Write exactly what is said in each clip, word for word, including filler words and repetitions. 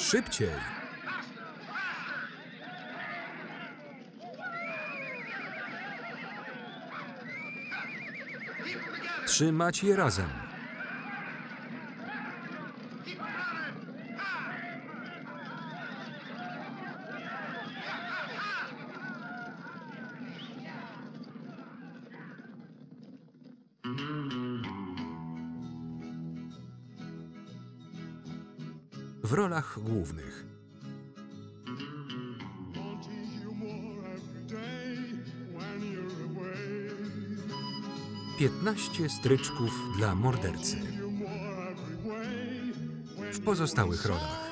Szybciej! Trzymać je razem. W rolach głównych piętnaście stryczków dla mordercy. W pozostałych rolach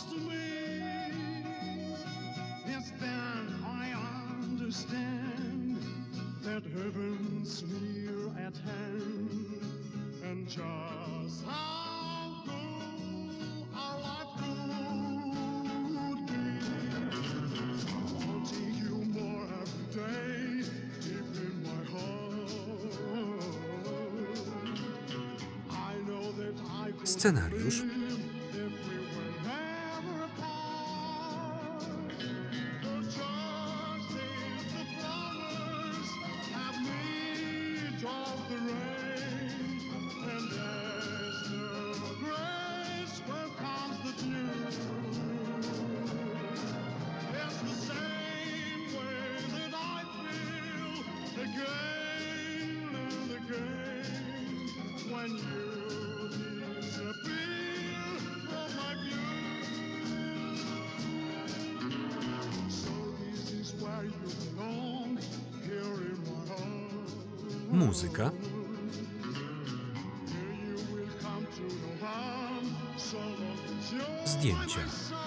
scenariusz muzyka, zdjęcia,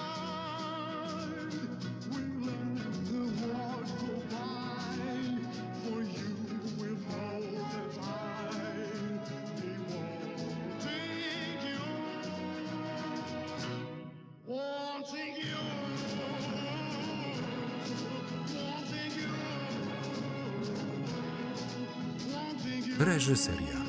reżyseria.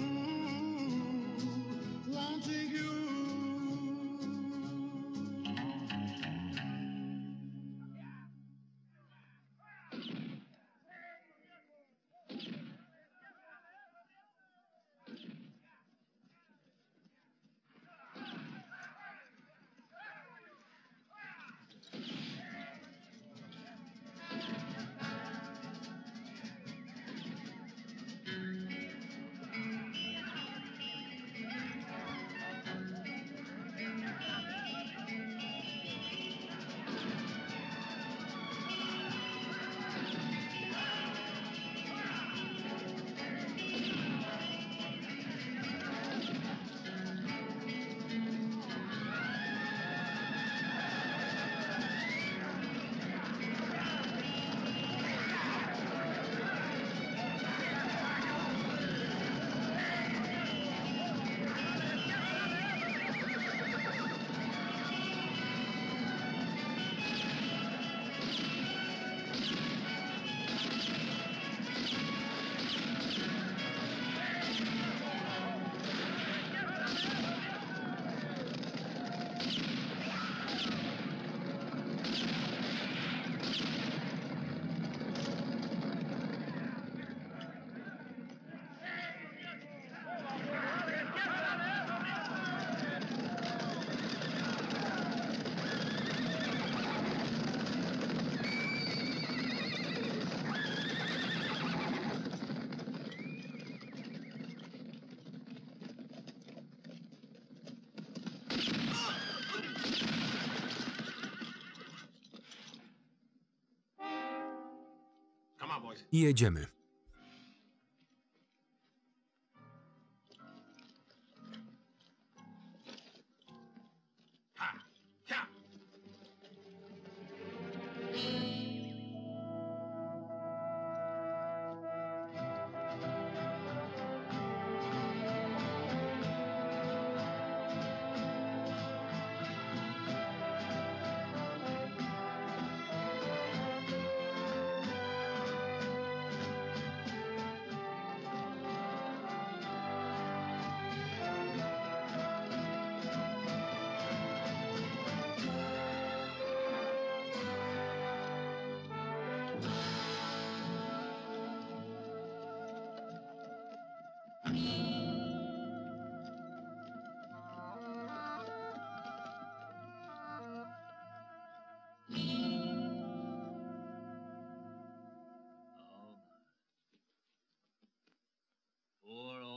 I jedziemy.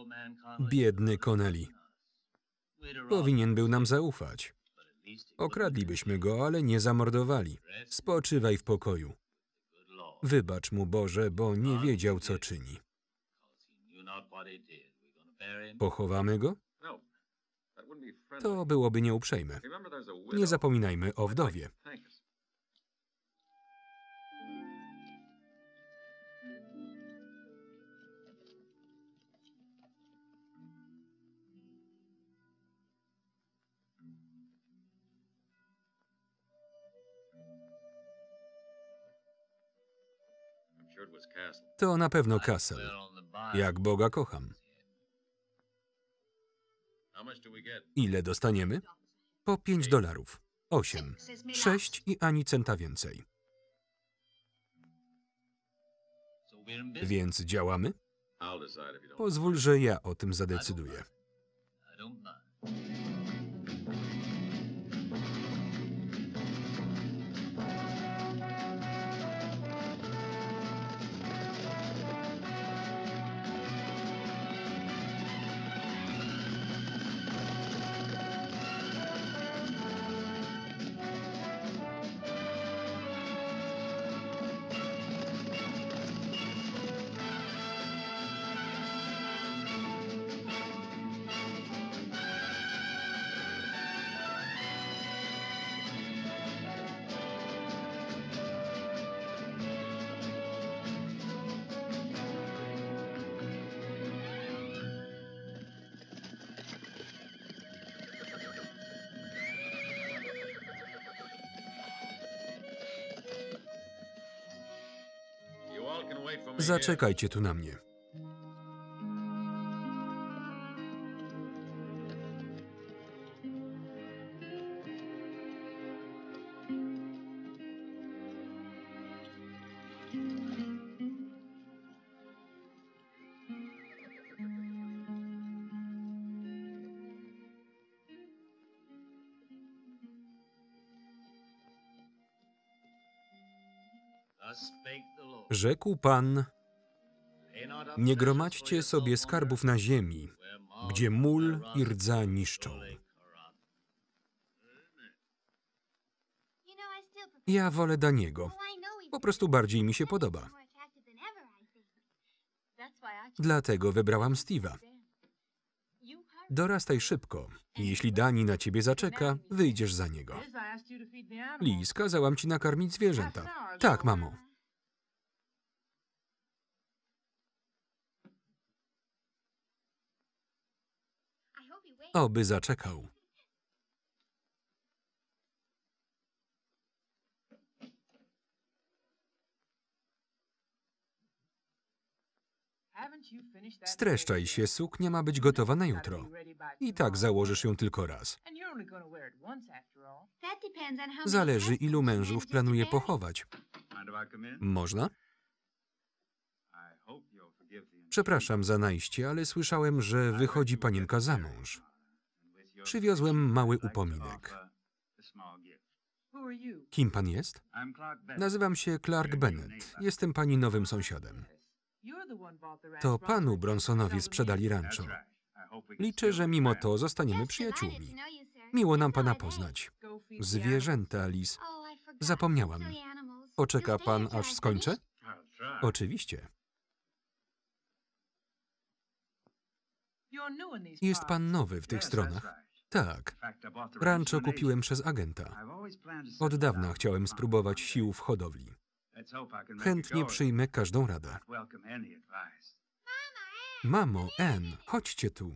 Biedny Connelly. Powinien był nam zaufać. Okradlibyśmy go, ale nie zamordowali. Spoczywaj w pokoju. Wybacz mu, Boże, bo nie wiedział, co czyni. Pochowamy go? To byłoby nieuprzejme. Nie zapominajmy o wdowie. To na pewno Castle. Jak Boga kocham. Ile dostaniemy? Po pięć dolarów. Osiem. Sześć i ani centa więcej. Więc działamy? Pozwól, że ja o tym zadecyduję. Zaczekajcie tu na mnie. Rzekł Pan: nie gromadźcie sobie skarbów na ziemi, gdzie mól i rdza niszczą. Ja wolę Daniego. Po prostu bardziej mi się podoba. Dlatego wybrałam Steve'a. Dorastaj szybko. I jeśli Dani na ciebie zaczeka, wyjdziesz za niego. Liz, kazałam ci nakarmić zwierzęta. Tak, mamo. Oby zaczekał. Streszczaj się, suknia ma być gotowa na jutro. I tak założysz ją tylko raz. Zależy, ilu mężów planuje pochować. Można? Przepraszam za najście, ale słyszałem, że wychodzi panienka za mąż. Przywiozłem mały upominek. Kim pan jest? Nazywam się Clark Bennett. Jestem pani nowym sąsiadem. To panu Bronsonowi sprzedali rancho. Liczę, że mimo to zostaniemy przyjaciółmi. Miło nam pana poznać. Zwierzęta, Liz. Zapomniałam. Poczeka pan, aż skończę? Oczywiście. Jest pan nowy w tych stronach? Tak. Rancho kupiłem przez agenta. Od dawna chciałem spróbować sił w hodowli. Chętnie przyjmę każdą radę. Mamo, Ann, chodźcie tu.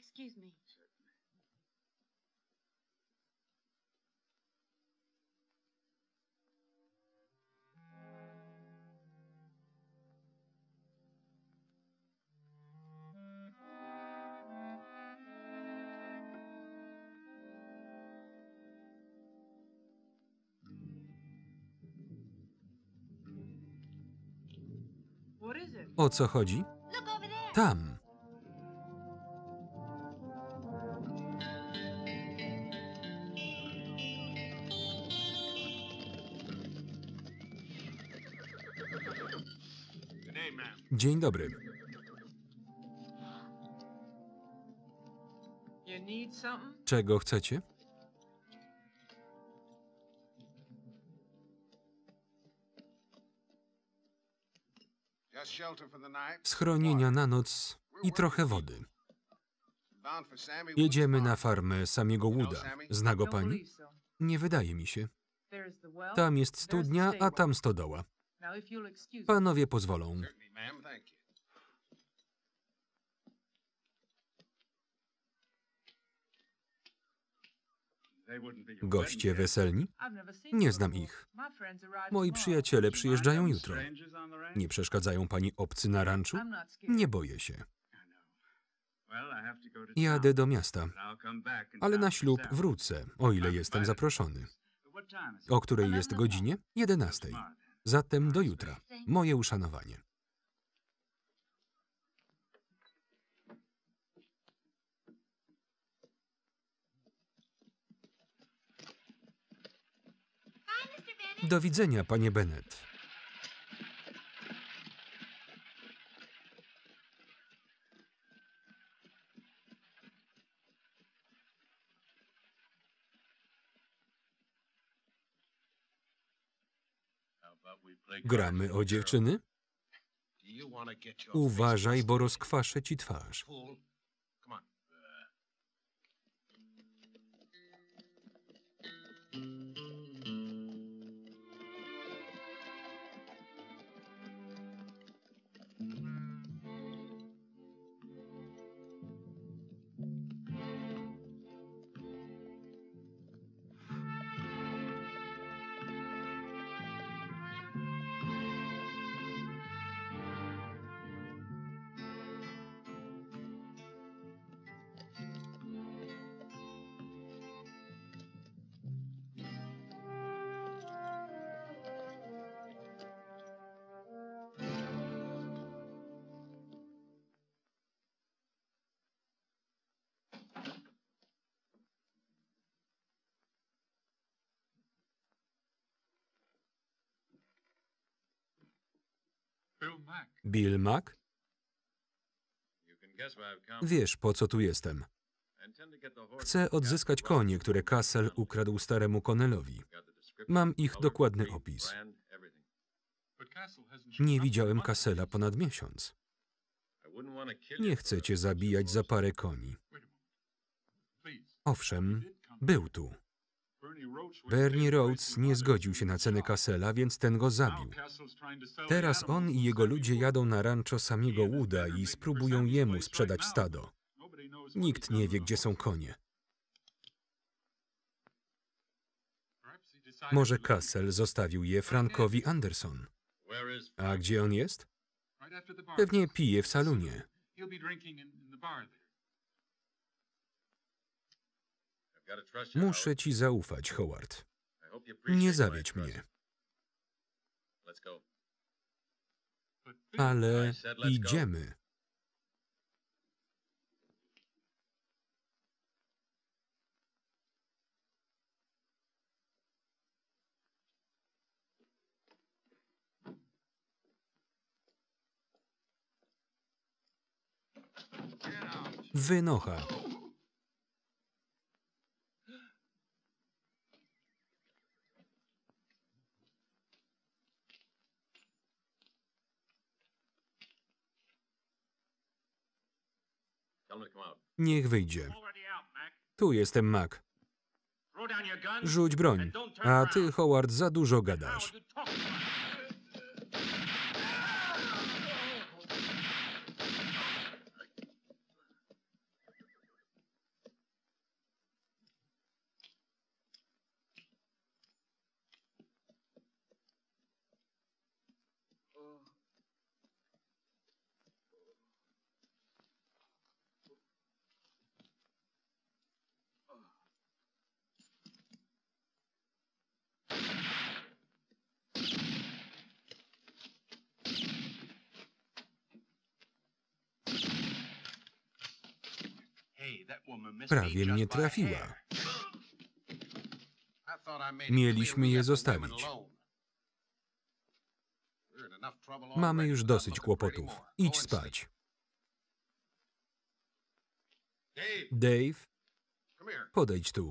O co chodzi? Tam. Dzień dobry. Czego chcecie? Schronienia na noc i trochę wody. Jedziemy na farmę Samiego Wooda. Zna go pani? Nie wydaje mi się. Tam jest studnia, a tam stodoła. Panowie pozwolą. Goście weselni? Nie znam ich. Moi przyjaciele przyjeżdżają jutro. Nie przeszkadzają pani obcy na ranczu? Nie boję się. Jadę do miasta, ale na ślub wrócę, o ile jestem zaproszony. O której jest godzinie? jedenastej. Zatem do jutra. Moje uszanowanie. Do widzenia, panie Bennett. Gramy o dziewczyny? Uważaj, bo rozkwaszę ci twarz. Bill Mack? Wiesz, po co tu jestem. Chcę odzyskać konie, które Cassell ukradł staremu Connellowi. Mam ich dokładny opis. Nie widziałem Cassella ponad miesiąc. Nie chcę cię zabijać za parę koni. Owszem, był tu. Bernie Rhodes nie zgodził się na cenę Cassella, więc ten go zabił. Teraz on i jego ludzie jadą na rancho Samiego Wooda i spróbują jemu sprzedać stado. Nikt nie wie, gdzie są konie. Może Cassell zostawił je Frankowi Anderson. A gdzie on jest? Pewnie pije w salonie. Muszę ci zaufać, Howard. Nie zawiedź mnie. Ale idziemy. Wynocha. Niech wyjdzie. Tu jestem, Mac. Rzuć broń. A ty, Howard, za dużo gadasz. Prawie mnie trafiła. Mieliśmy je zostawić. Mamy już dosyć kłopotów. Idź spać. Dave? Podejdź tu.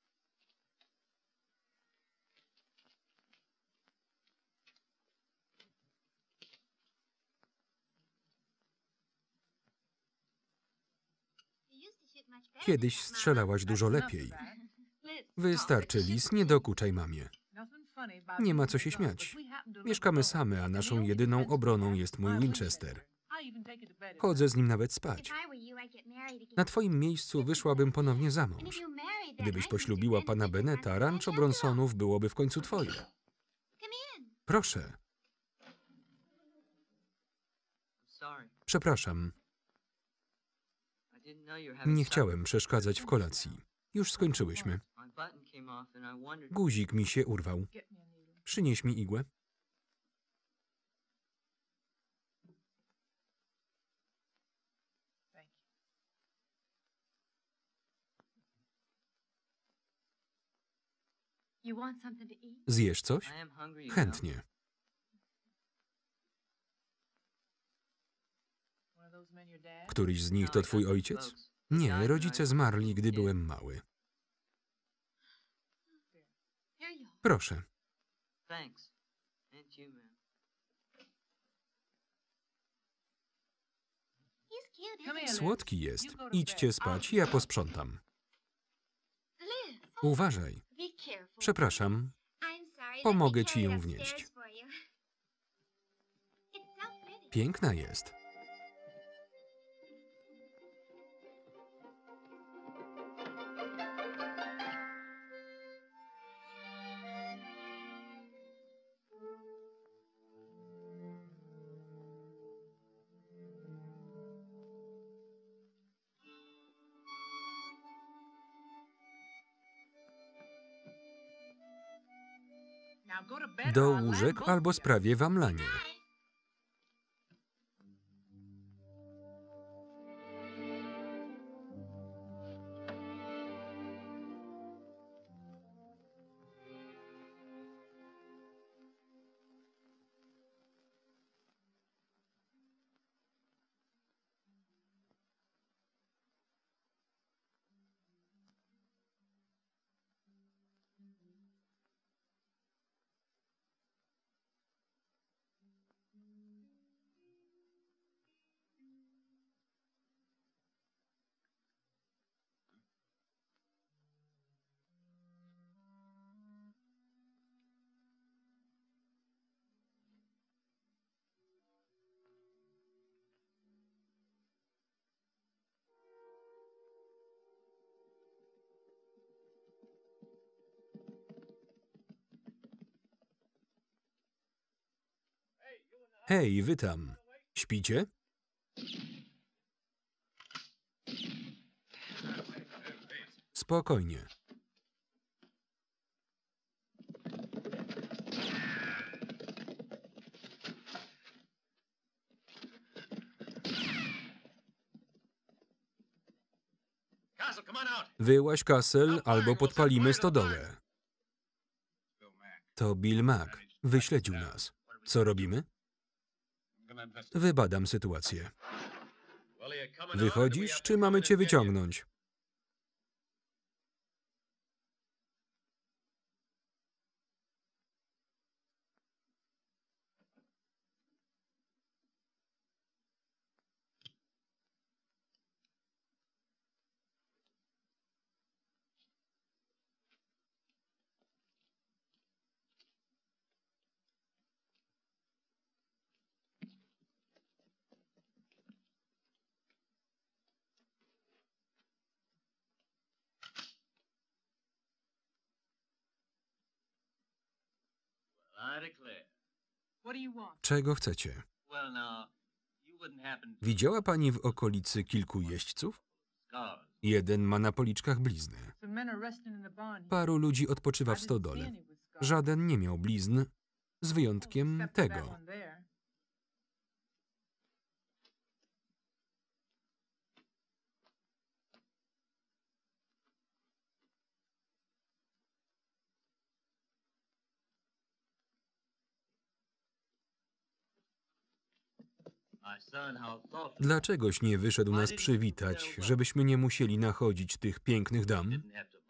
Kiedyś strzelałaś dużo lepiej. Wystarczy, Liz, nie dokuczaj mamie. Nie ma co się śmiać. Mieszkamy same, a naszą jedyną obroną jest mój Winchester. Chodzę z nim nawet spać. Na twoim miejscu wyszłabym ponownie za mąż. Gdybyś poślubiła pana Benneta, rancho Bronsonów byłoby w końcu twoje. Proszę. Przepraszam. Nie chciałem przeszkadzać w kolacji. Już skończyłyśmy. Guzik mi się urwał. Przynieś mi igłę. Zjesz coś? Chętnie. Któryś z nich to twój ojciec? Nie, rodzice zmarli, gdy byłem mały. Proszę. Słodki jest. Idźcie spać, ja posprzątam. Uważaj. Przepraszam. Pomogę ci ją wnieść. Piękna jest. Do łóżek albo sprawię wam lanie. Hej, wy tam. Śpicie? Spokojnie. Wyłaź, Castle, albo podpalimy stodołę. To Bill Mack. Wyśledził nas. Co robimy? Wybadam sytuację. Wychodzisz, czy mamy cię wyciągnąć? Czego chcecie? Widziała pani w okolicy kilku jeźdźców? Jeden ma na policzkach blizny. Paru ludzi odpoczywa w stodole. Żaden nie miał blizn, z wyjątkiem tego. Dlaczegoś nie wyszedł nas przywitać, żebyśmy nie musieli nachodzić tych pięknych dam?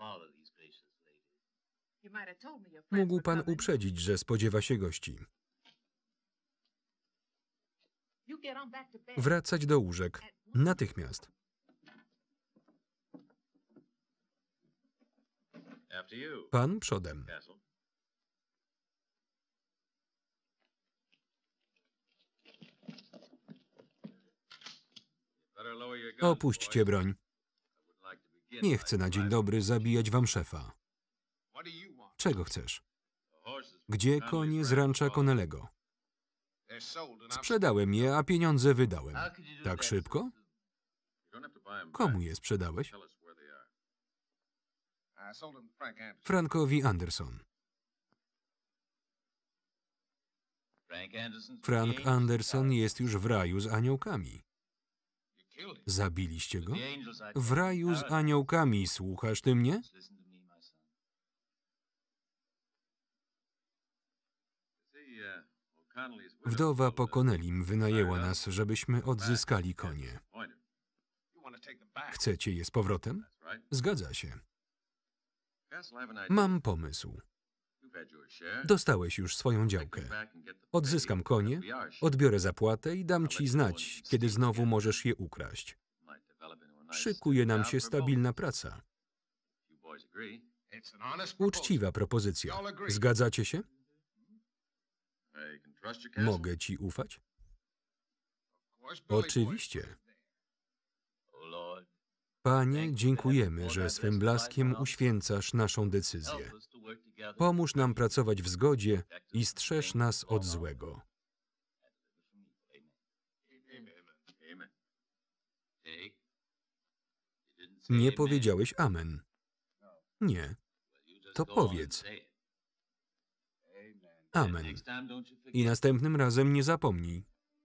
Mógł pan uprzedzić, że spodziewa się gości. Wracać do łóżek. Natychmiast. Pan przodem. Opuśćcie broń. Nie chcę na dzień dobry zabijać wam szefa. Czego chcesz? Gdzie konie z rancza Connellego? Sprzedałem je, a pieniądze wydałem. Tak szybko? Komu je sprzedałeś? Frankowi Anderson. Frank Anderson jest już w raju z aniołkami. Zabiliście go? W raju z aniołkami, słuchasz ty mnie? Wdowa po Connellim wynajęła nas, żebyśmy odzyskali konie. Chcecie je z powrotem? Zgadza się. Mam pomysł. Dostałeś już swoją działkę. Odzyskam konie, odbiorę zapłatę i dam ci znać, kiedy znowu możesz je ukraść. Szykuje nam się stabilna praca. Uczciwa propozycja. Zgadzacie się? Mogę ci ufać? Oczywiście. Panie, dziękujemy, że swym blaskiem uświęcasz naszą decyzję. Pomóż nam pracować w zgodzie i strzeż nas od złego. Nie powiedziałeś amen. Nie. To powiedz. Amen. I następnym razem nie zapomnij.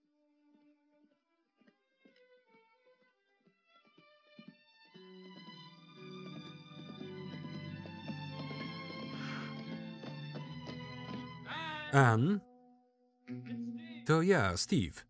Ann? To ja, Steve.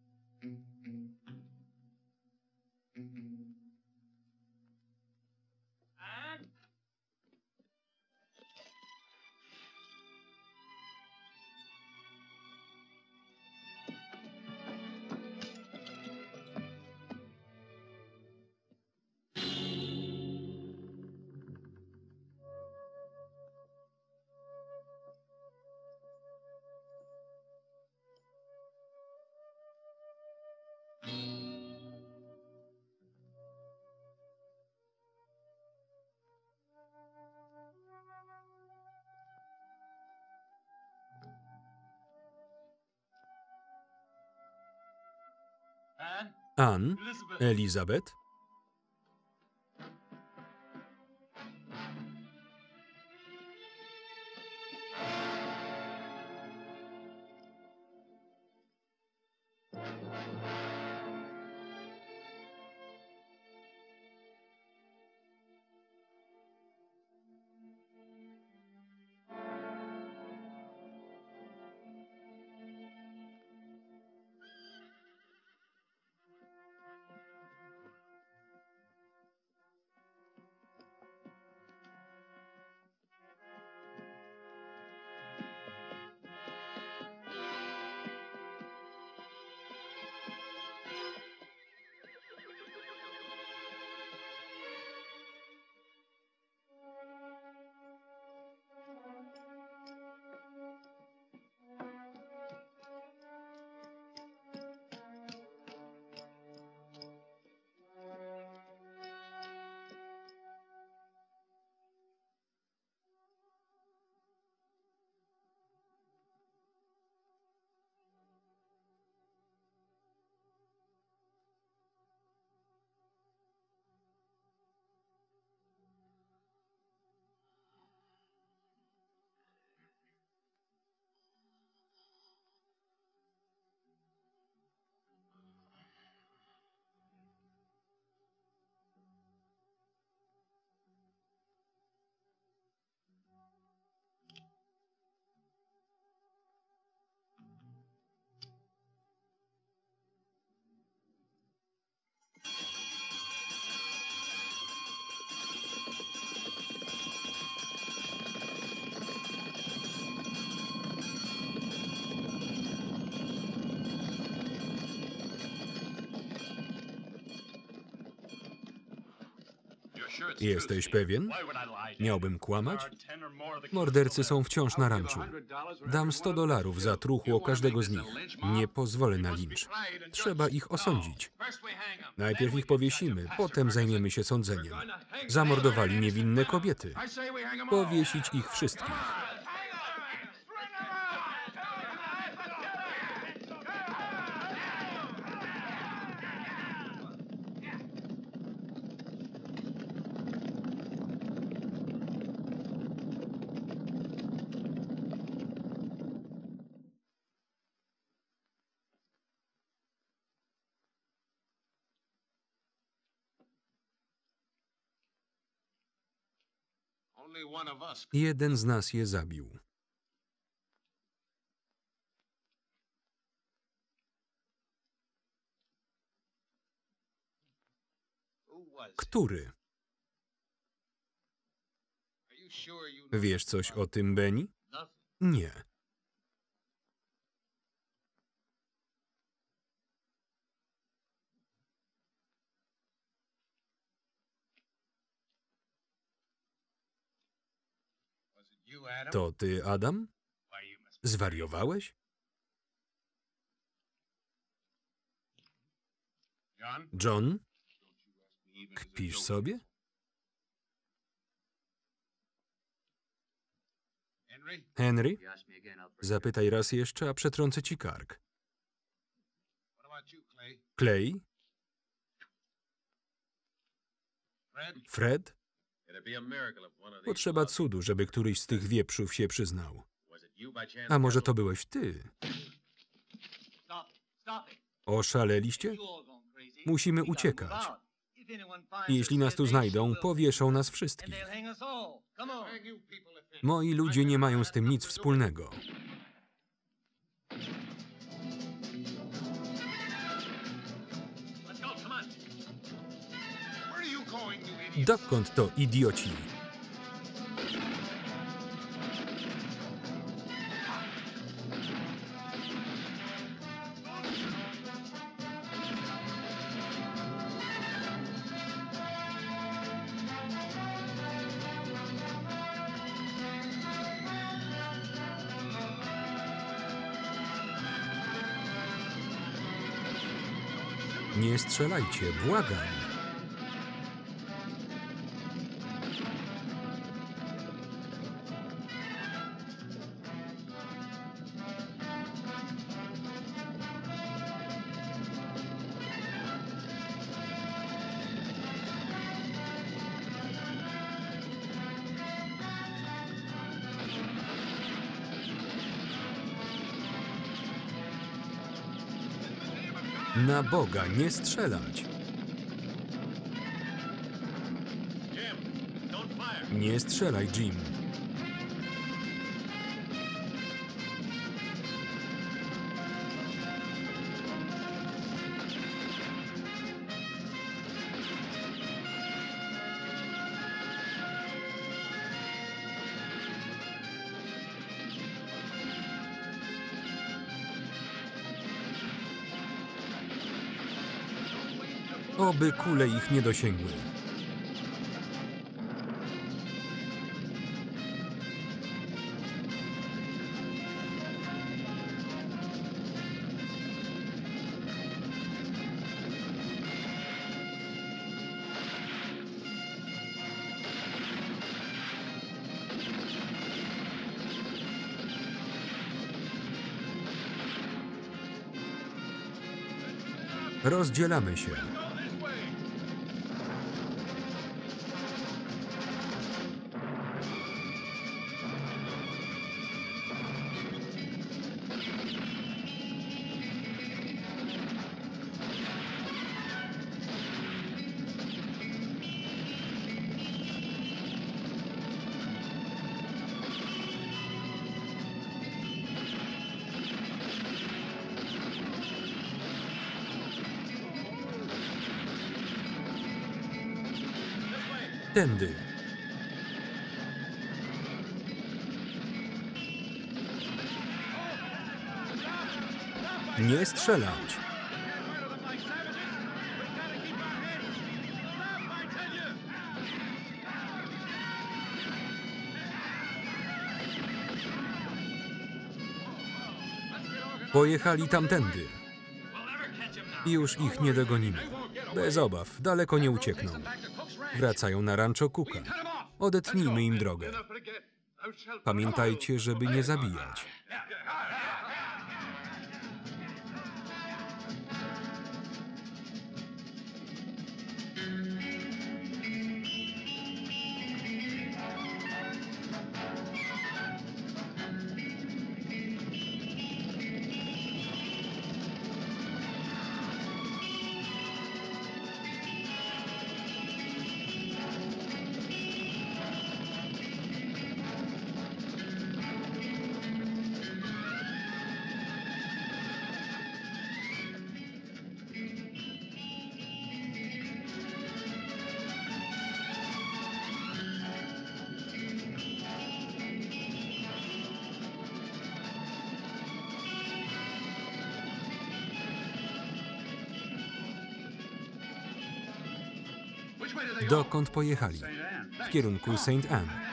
Ann? Elizabeth? Jesteś pewien? Miałbym kłamać? Mordercy są wciąż na ranczu. Dam sto dolarów za truchło każdego z nich. Nie pozwolę na lincz. Trzeba ich osądzić. Najpierw ich powiesimy, potem zajmiemy się sądzeniem. Zamordowali niewinne kobiety. Powiesić ich wszystkich. Jeden z nas je zabił. Który? Wiesz coś o tym, Benny? Nie. To ty, Adam? Zwariowałeś? John? Kpisz sobie? Henry? Zapytaj raz jeszcze, a przetrącę ci kark. Clay? Fred? Potrzeba cudu, żeby któryś z tych wieprzów się przyznał. A może to byłeś ty? Oszaleliście? Musimy uciekać. Jeśli nas tu znajdą, powieszą nas wszystkich. Moi ludzie nie mają z tym nic wspólnego. Dokąd to, idioci? Nie strzelajcie, błagam. Na Boga, nie strzelać. Nie strzelaj, Jim. Oby kule ich nie dosięgły. Rozdzielamy się. Tędy. Nie strzelać. Pojechali tamtędy. Już ich nie dogonimy. Bez obaw, daleko nie uciekną. Wracają na rancho Cooka. Odetnijmy im drogę. Pamiętajcie, żeby nie zabijać. Dokąd pojechali? W kierunku Saint Anne.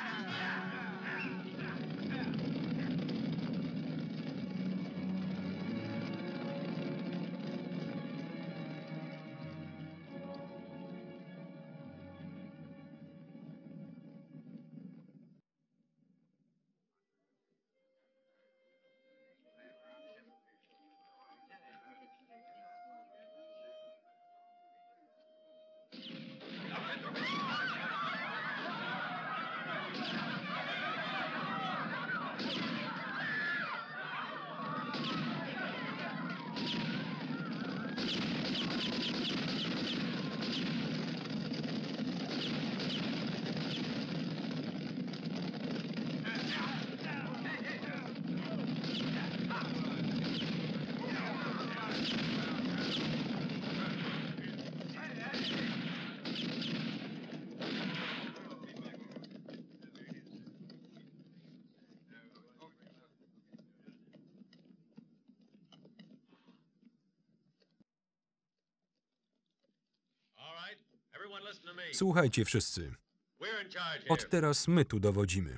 Słuchajcie wszyscy. Od teraz my tu dowodzimy.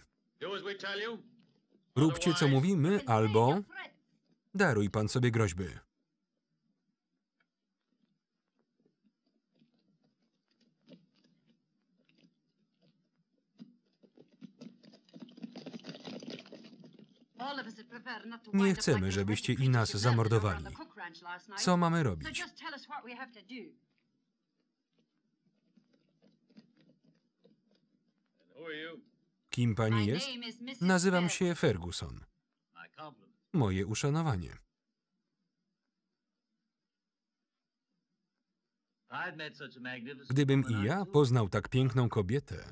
Róbcie, co mówimy, albo daruj pan sobie groźby. Nie chcemy, żebyście i nas zamordowali. Co mamy robić? Kim pani jest? Nazywam się Ferguson. Moje uszanowanie. Gdybym i ja poznał tak piękną kobietę,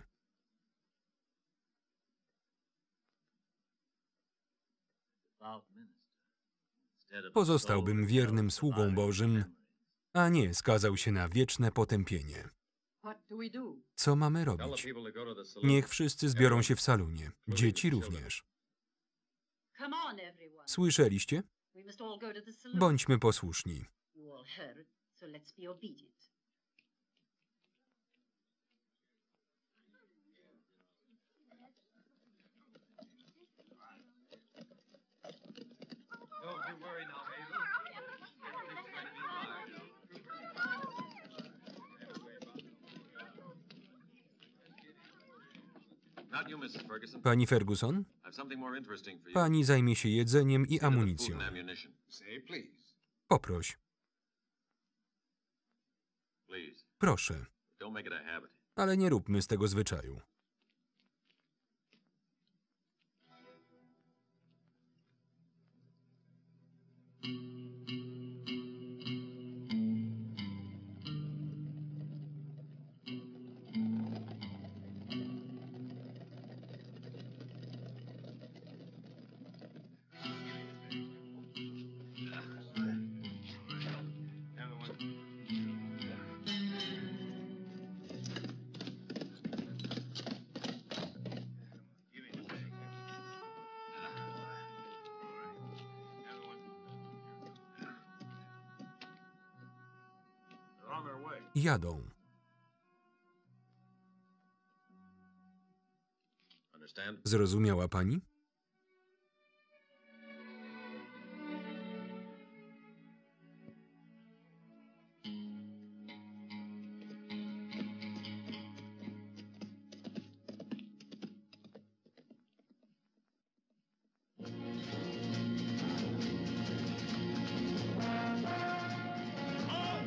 pozostałbym wiernym sługą Bożym, a nie skazał się na wieczne potępienie. Co mamy robić? Niech wszyscy zbiorą się w salonie. Dzieci również. Słyszeliście? Bądźmy posłuszni. Pani Ferguson? Pani zajmie się jedzeniem i amunicją. Poproś. Proszę. Ale nie róbmy z tego zwyczaju. Jadą. Zrozumiała pani?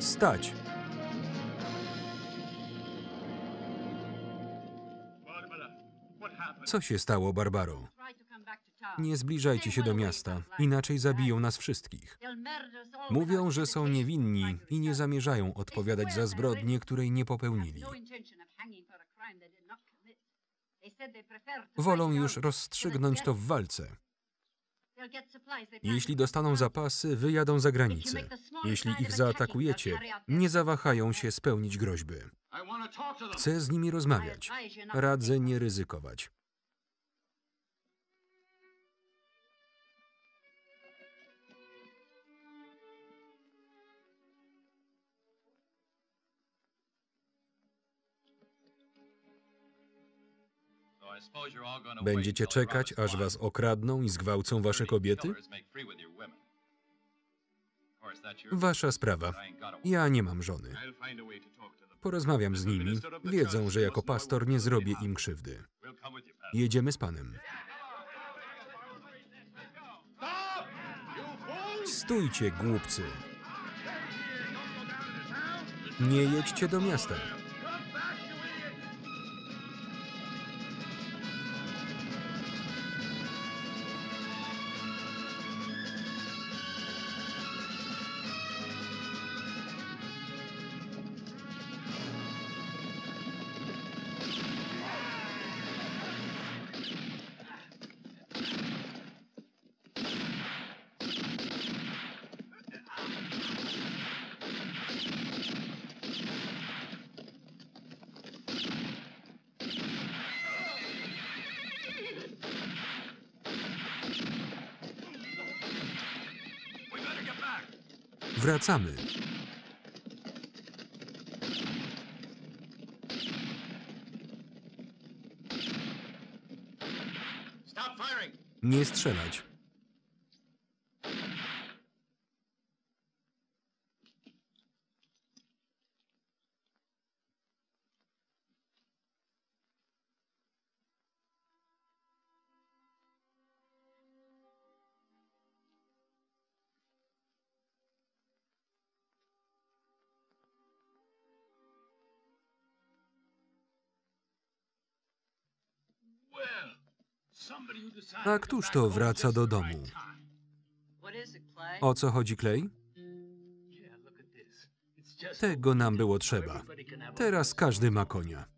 Stać! Co się stało, Barbaro? Nie zbliżajcie się do miasta, inaczej zabiją nas wszystkich. Mówią, że są niewinni i nie zamierzają odpowiadać za zbrodnię, której nie popełnili. Wolą już rozstrzygnąć to w walce. Jeśli dostaną zapasy, wyjadą za granicę. Jeśli ich zaatakujecie, nie zawahają się spełnić groźby. Chcę z nimi rozmawiać. Radzę nie ryzykować. Będziecie czekać, aż was okradną i zgwałcą wasze kobiety? Wasza sprawa. Ja nie mam żony. Porozmawiam z nimi. Wiedzą, że jako pastor nie zrobię im krzywdy. Jedziemy z panem. Stójcie, głupcy! Nie jedźcie do miasta. Wracamy. Nie strzelać. A któż to wraca do domu? O co chodzi, Clay? Tego nam było trzeba. Teraz każdy ma konia.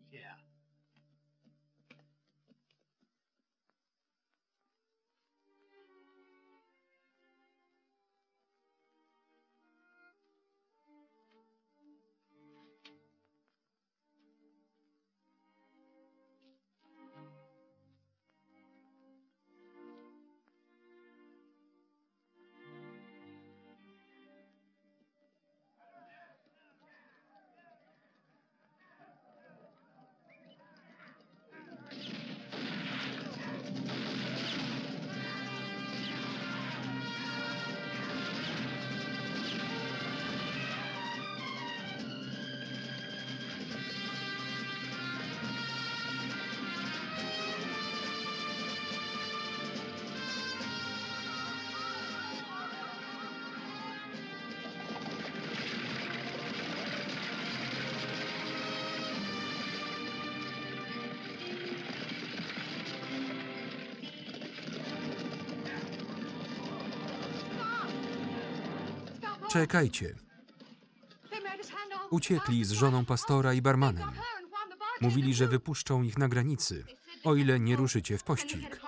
Czekajcie. Uciekli z żoną pastora i barmanem. Mówili, że wypuszczą ich na granicy, o ile nie ruszycie w pościg.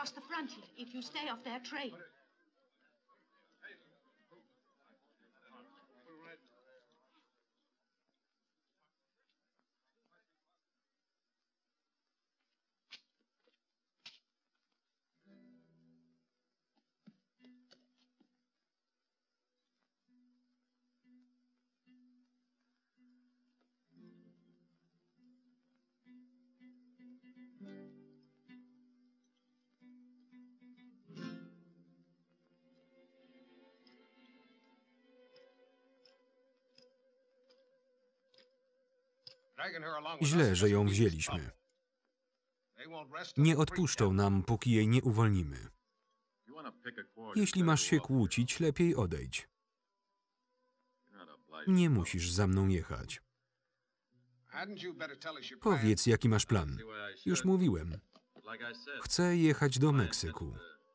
Źle, że ją wzięliśmy. Nie odpuszczą nam, póki jej nie uwolnimy. Jeśli masz się kłócić, lepiej odejdź. Nie musisz za mną jechać. Powiedz, jaki masz plan. Już mówiłem. Chcę jechać do Meksyku.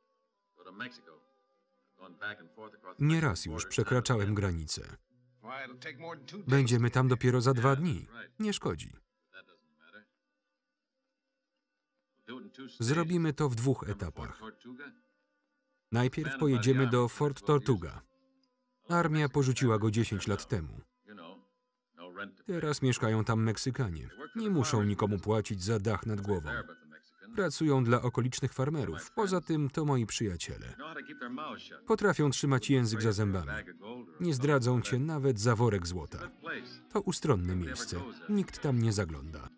Nieraz już przekraczałem granicę. Będziemy tam dopiero za dwa dni. Nie szkodzi. Zrobimy to w dwóch etapach. Najpierw pojedziemy do Fort Tortuga. Armia porzuciła go dziesięć lat temu. Teraz mieszkają tam Meksykanie. Nie muszą nikomu płacić za dach nad głową. Pracują dla okolicznych farmerów. Poza tym to moi przyjaciele. Potrafią trzymać język za zębami. Nie zdradzą cię nawet za worek złota. To ustronne miejsce. Nikt tam nie zagląda.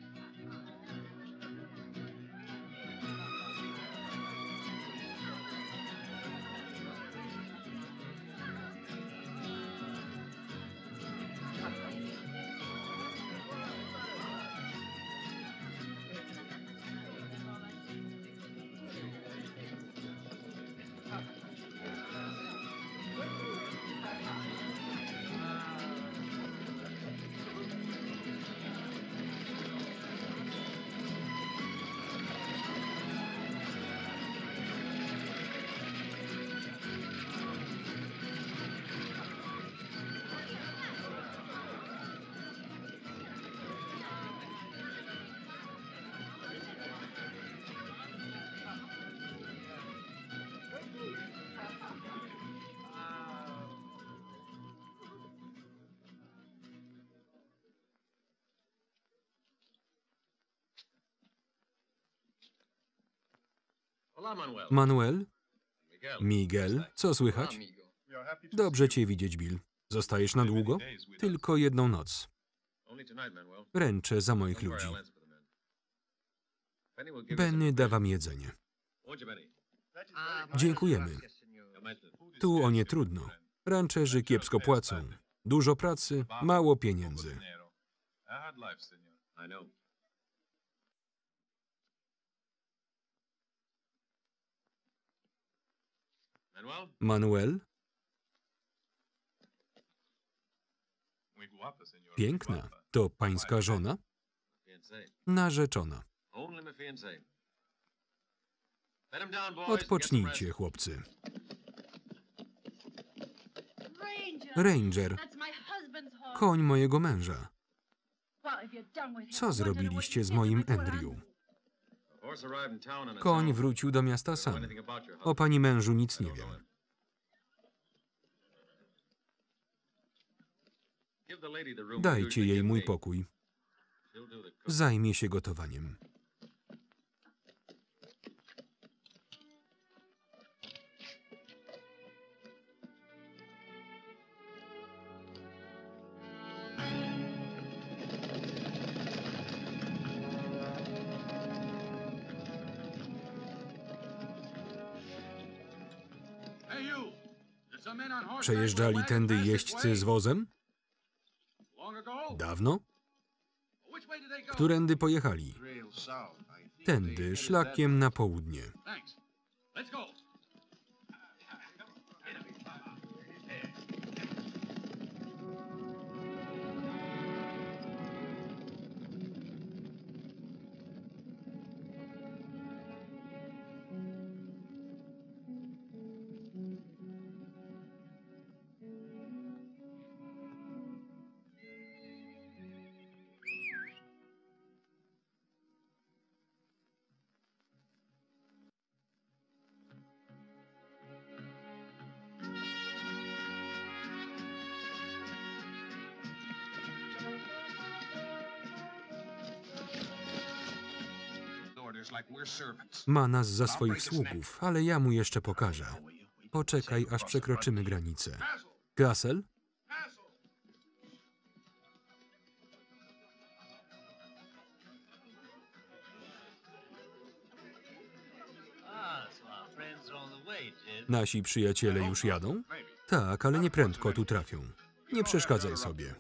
Manuel? Miguel? Co słychać? Dobrze cię widzieć, Bill. Zostajesz na długo? Tylko jedną noc. Ręczę za moich ludzi. Benny da wam jedzenie. Dziękujemy. Tu o nie trudno. Rancherzy kiepsko płacą. Dużo pracy, mało pieniędzy. Manuel? Piękna. To pańska żona? Narzeczona. Odpocznijcie, chłopcy. Ranger. Koń mojego męża. Co zrobiliście z moim Andrew? Koń wrócił do miasta sam. O pani mężu nic nie wiem. Dajcie jej mój pokój. Zajmie się gotowaniem. Przejeżdżali tędy jeźdźcy z wozem? Dawno? Którędy pojechali? Tędy, szlakiem na południe. Ma nas za swoich sługów, ale ja mu jeszcze pokażę. Poczekaj, aż przekroczymy granicę. Gassel? Nasi przyjaciele już jadą? Tak, ale nie prędko tu trafią. Nie przeszkadzaj sobie.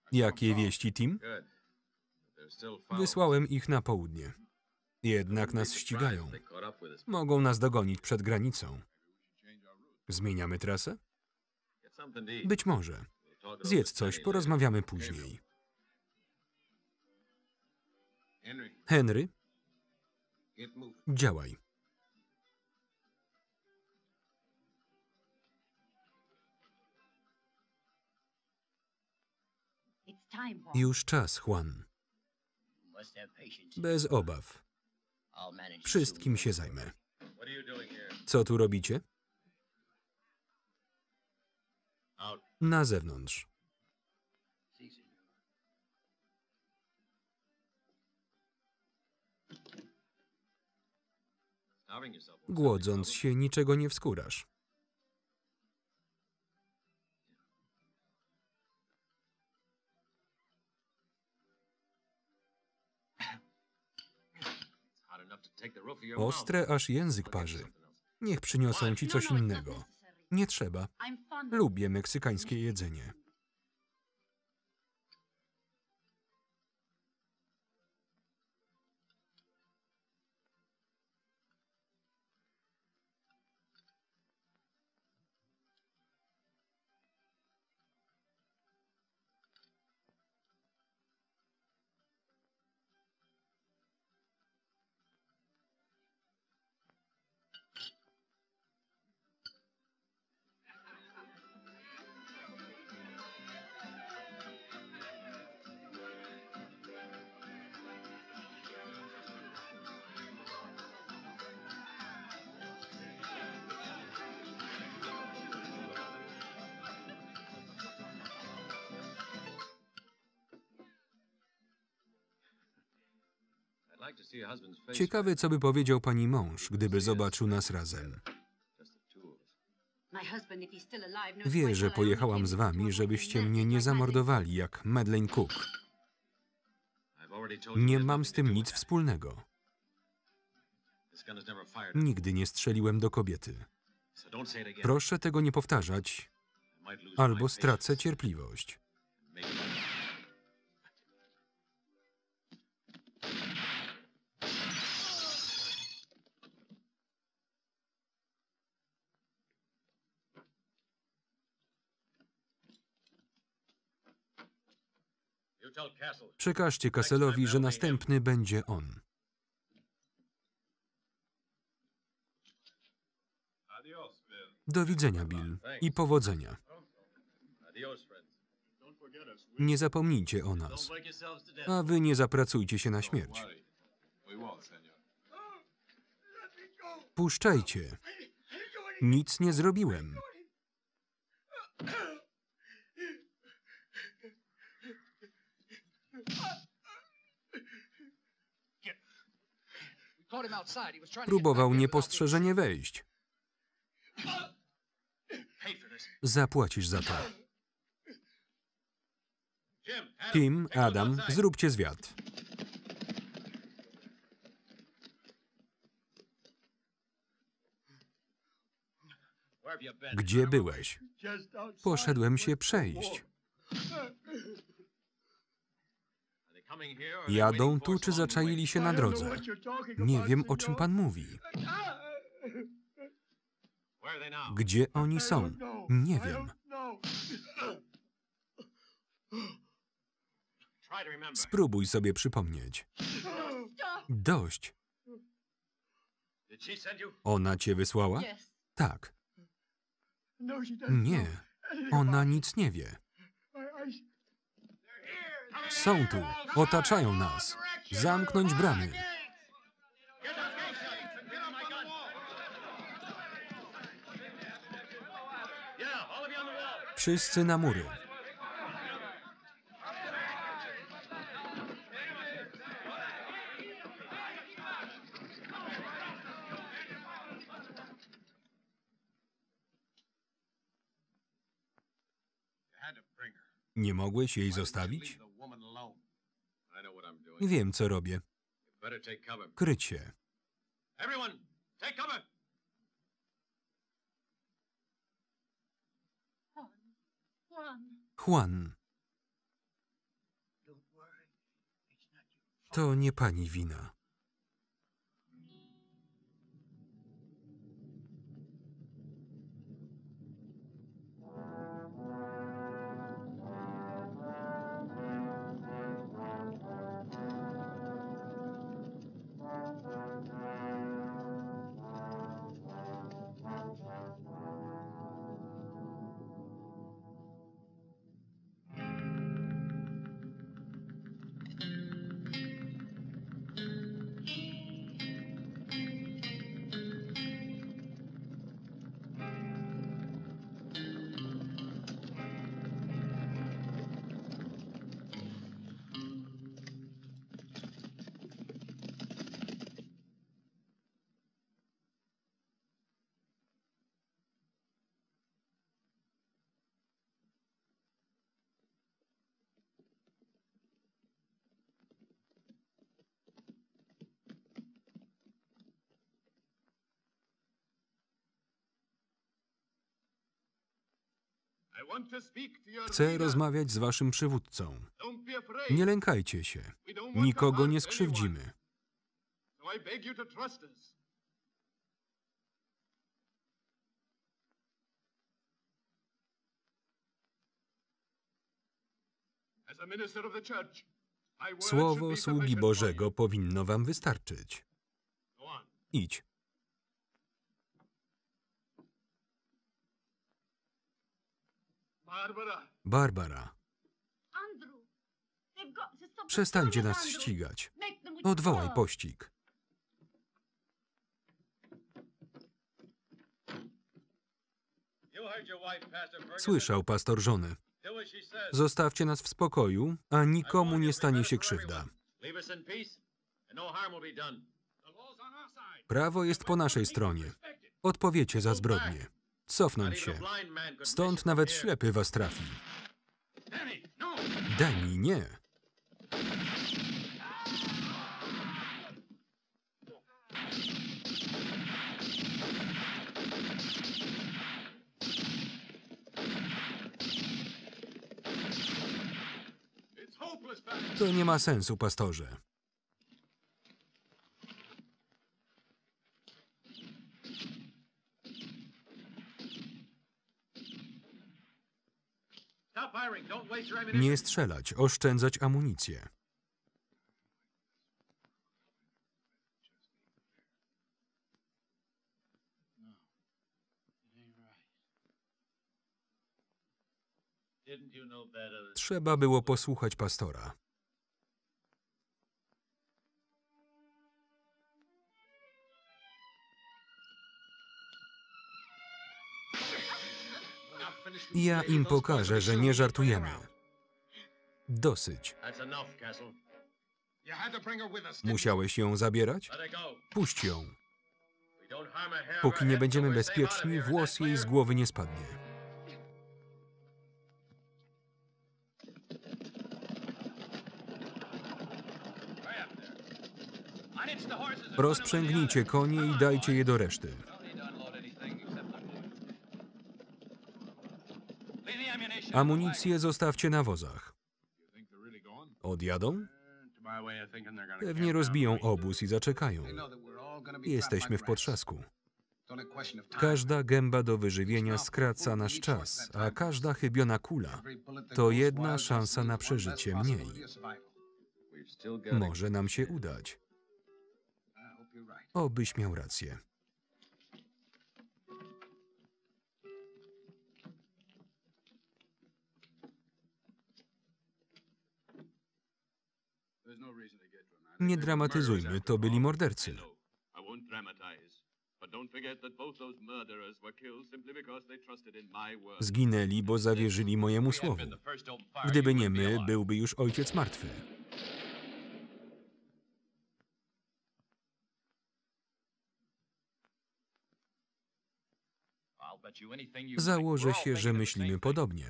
Jakie wieści, Tim? Wysłałem ich na południe. Jednak nas ścigają. Mogą nas dogonić przed granicą. Zmieniamy trasę? Być może. Zjedz coś, porozmawiamy później. Henry? Działaj. Już czas, Juan. Bez obaw. Wszystkim się zajmę. Co tu robicie? Na zewnątrz. Głodząc się, niczego nie wskórasz. Ostre, aż język parzy. Niech przyniosą ci coś innego. Nie trzeba. Lubię meksykańskie jedzenie. Ciekawe, co by powiedział pani mąż, gdyby zobaczył nas razem. Wie, że pojechałam z wami, żebyście mnie nie zamordowali, jak Madeleine Cook. Nie mam z tym nic wspólnego. Nigdy nie strzeliłem do kobiety. Proszę tego nie powtarzać, albo stracę cierpliwość. Przekażcie Castle'owi, że następny będzie on. Do widzenia, Bill, i powodzenia. Nie zapomnijcie o nas, a wy nie zapracujcie się na śmierć. Puszczajcie. Nic nie zrobiłem. Próbował niepostrzeżenie wejść. Zapłacisz za to. Tim, Adam, zróbcie zwiat. Gdzie byłeś? Poszedłem się przejść. Jadą tu, czy zaczaili się na drodze? Nie wiem, o czym pan mówi. Gdzie oni są? Nie wiem. Spróbuj sobie przypomnieć. Dość. Ona cię wysłała? Tak. Nie. Ona nic nie wie. Są tu. Otaczają nas. Zamknąć bramy. Wszyscy na mury. Nie mogłeś jej zostawić? Wiem, co robię. Kryć się. Juan. To nie pani wina. Chcę rozmawiać z waszym przywódcą. Nie lękajcie się. Nikogo nie skrzywdzimy. Słowo sługi Bożego powinno wam wystarczyć. Idź. Barbara. Przestańcie nas ścigać. Odwołaj pościg. Słyszał pastor żonę. Zostawcie nas w spokoju, a nikomu nie stanie się krzywda. Prawo jest po naszej stronie. Odpowiecie za zbrodnie. Cofnąć się. Stąd nawet ślepy was trafi. Danny, nie. To nie ma sensu, pastorze. Nie strzelać, oszczędzać amunicję. Trzeba było posłuchać pastora. Ja im pokażę, że nie żartujemy. Dosyć. Musiałeś ją zabierać? Puść ją. Póki nie będziemy bezpieczni, włos jej z głowy nie spadnie. Rozprzęgnijcie konie i dajcie je do reszty. Amunicję zostawcie na wozach. Odjadą? Pewnie rozbiją obóz i zaczekają. Jesteśmy w potrzasku. Każda gęba do wyżywienia skraca nasz czas, a każda chybiona kula to jedna szansa na przeżycie mniej. Może nam się udać. Obyś miał rację. Nie dramatyzujmy, to byli mordercy. Zginęli, bo zawierzyli mojemu słowu. Gdyby nie my, byłby już ojciec martwy. Założę się, że myślimy podobnie.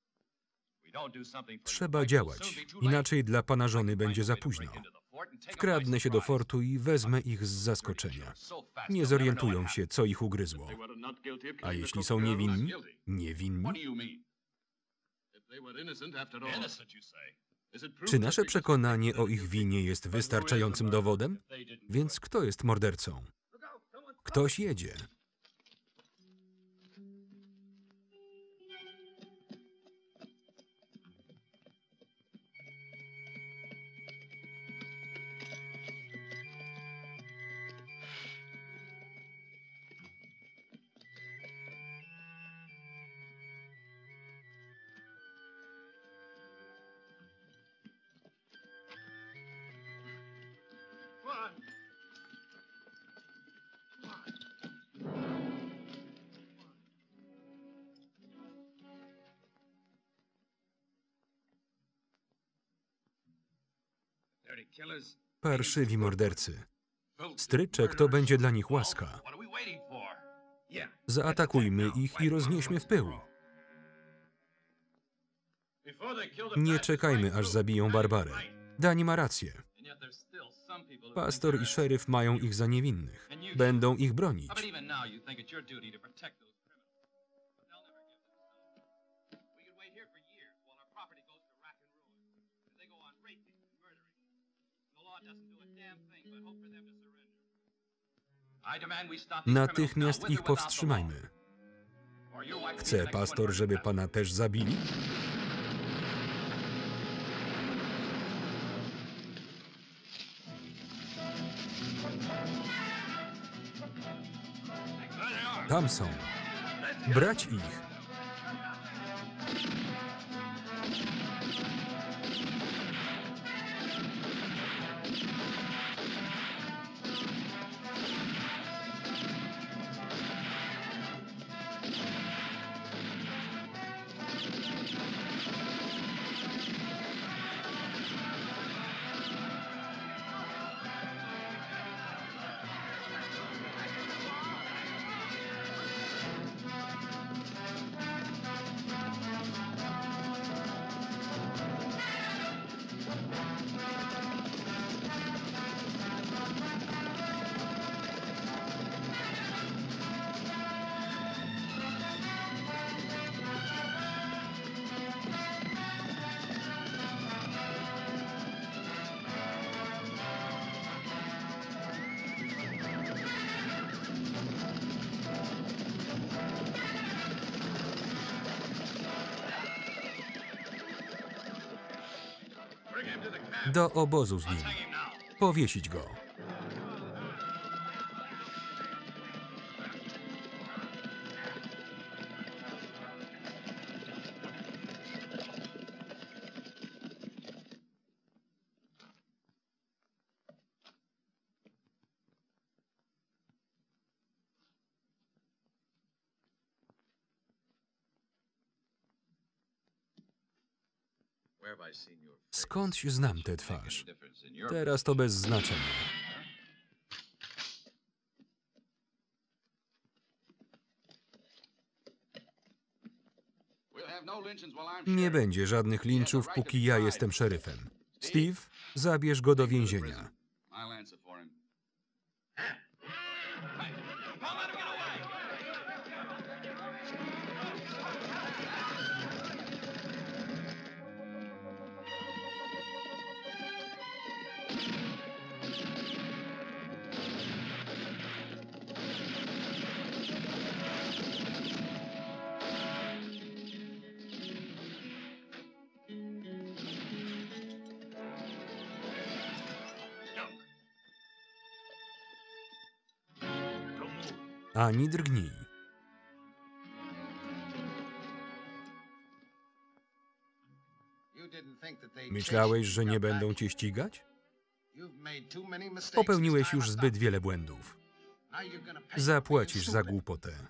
Trzeba działać, inaczej dla pana żony będzie za późno. Wkradnę się do fortu i wezmę ich z zaskoczenia. Nie zorientują się, co ich ugryzło. A jeśli są niewinni? Niewinni? Czy nasze przekonanie o ich winie jest wystarczającym dowodem? Więc kto jest mordercą? Ktoś jedzie. Parszywi mordercy. Stryczek to będzie dla nich łaska. Zaatakujmy ich i roznieśmy w pył. Nie czekajmy, aż zabiją Barbarę. Dani ma rację. Pastor i szeryf mają ich za niewinnych. Będą ich bronić. Natychmiast ich powstrzymajmy. Chce pastor, żeby pana też zabili? Tam są. Brać ich. Do obozu z nim. Powiesić go. Skądś znam tę twarz. Teraz to bez znaczenia. Nie będzie żadnych linczów, póki ja jestem szeryfem. Steve, zabierz go do więzienia. Ani drgnij. Myślałeś, że nie będą cię ścigać? Popełniłeś już zbyt wiele błędów. Zapłacisz za głupotę.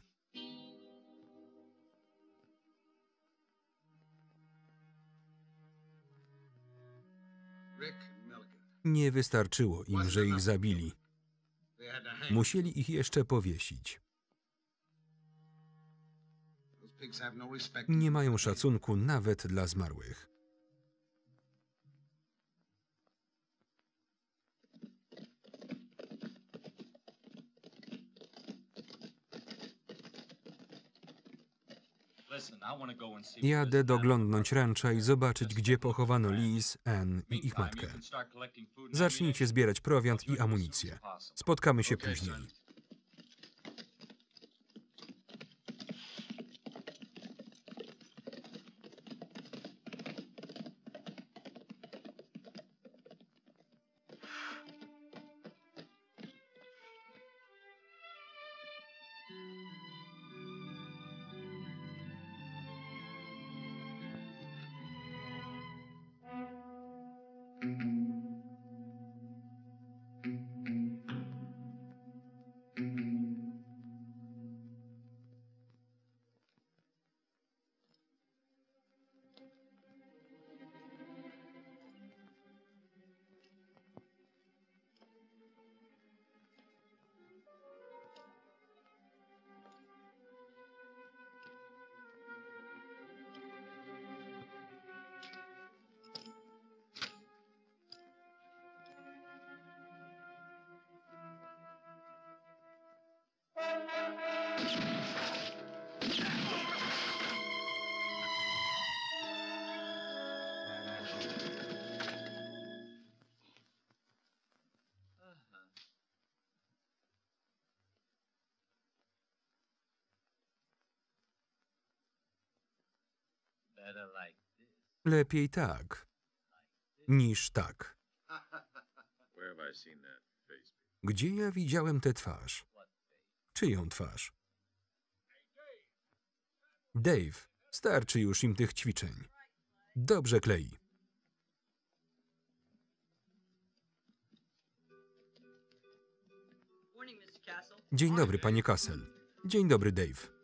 Nie wystarczyło im, że ich zabili. Musieli ich jeszcze powiesić. Nie mają szacunku nawet dla zmarłych. Jadę doglądnąć rancha i zobaczyć, gdzie pochowano Liz, Ann i ich matkę. Zacznijcie zbierać prowiant i amunicję. Spotkamy się później. Lepiej tak, niż tak. Gdzie ja widziałem tę twarz? Czyją twarz? Dave, starczy już im tych ćwiczeń. Dobrze klei. Dzień dobry, panie Castle. Dzień dobry, Dave.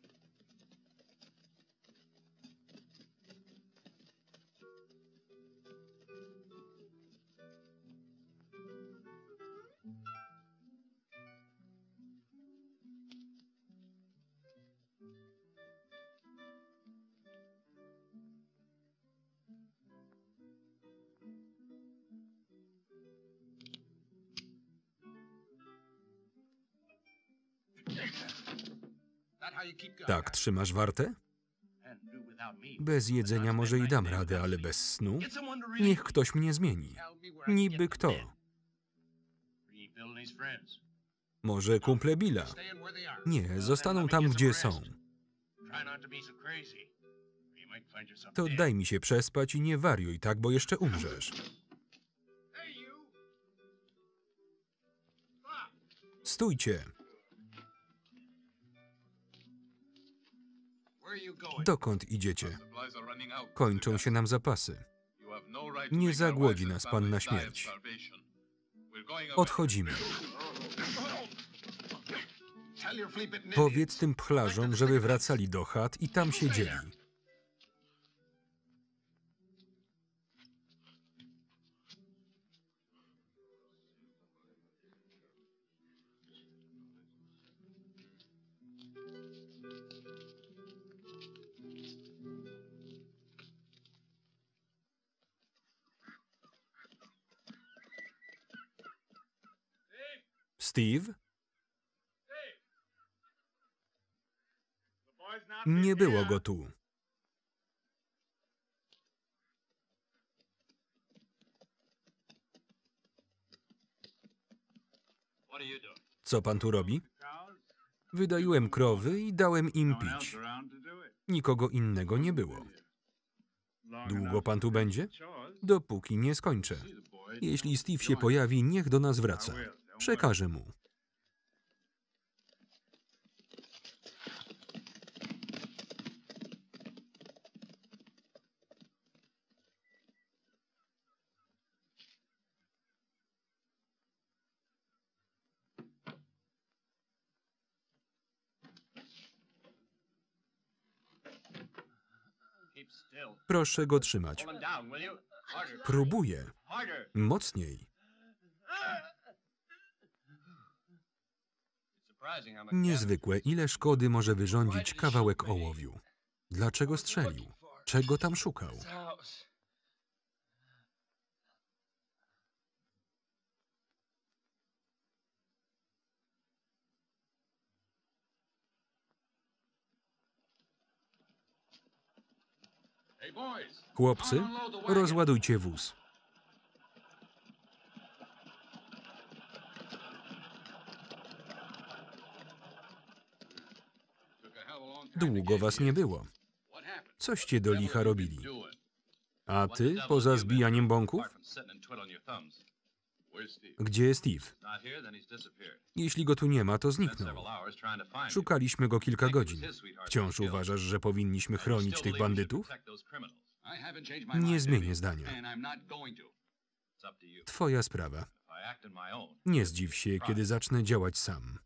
Tak trzymasz wartę? Bez jedzenia może i dam radę, ale bez snu? Niech ktoś mnie zmieni. Niby kto? Może kumple Billa? Nie, zostaną tam, gdzie są. To daj mi się przespać i nie wariuj tak, bo jeszcze umrzesz. Stójcie! Dokąd idziecie? Kończą się nam zapasy. Nie zagłodzi nas pan na śmierć. Odchodzimy. Powiedz tym pchlarzom, żeby wracali do chat i tam siedzieli. Steve? Nie było go tu. Co pan tu robi? Wydaiłem krowy i dałem im pić. Nikogo innego nie było. Długo pan tu będzie? Dopóki nie skończę. Jeśli Steve się pojawi, niech do nas wraca. Przekażę mu. Proszę go trzymać. Próbuję. Mocniej. Niezwykłe, ile szkody może wyrządzić kawałek ołowiu. Dlaczego strzelił? Czego tam szukał? Chłopcy, rozładujcie wóz. Długo was nie było. Coście do licha robili? A ty, poza zbijaniem bąków? Gdzie jest Steve? Jeśli go tu nie ma, to zniknął. Szukaliśmy go kilka godzin. Wciąż uważasz, że powinniśmy chronić tych bandytów? Nie zmienię zdania. Twoja sprawa. Nie zdziw się, kiedy zacznę działać sam.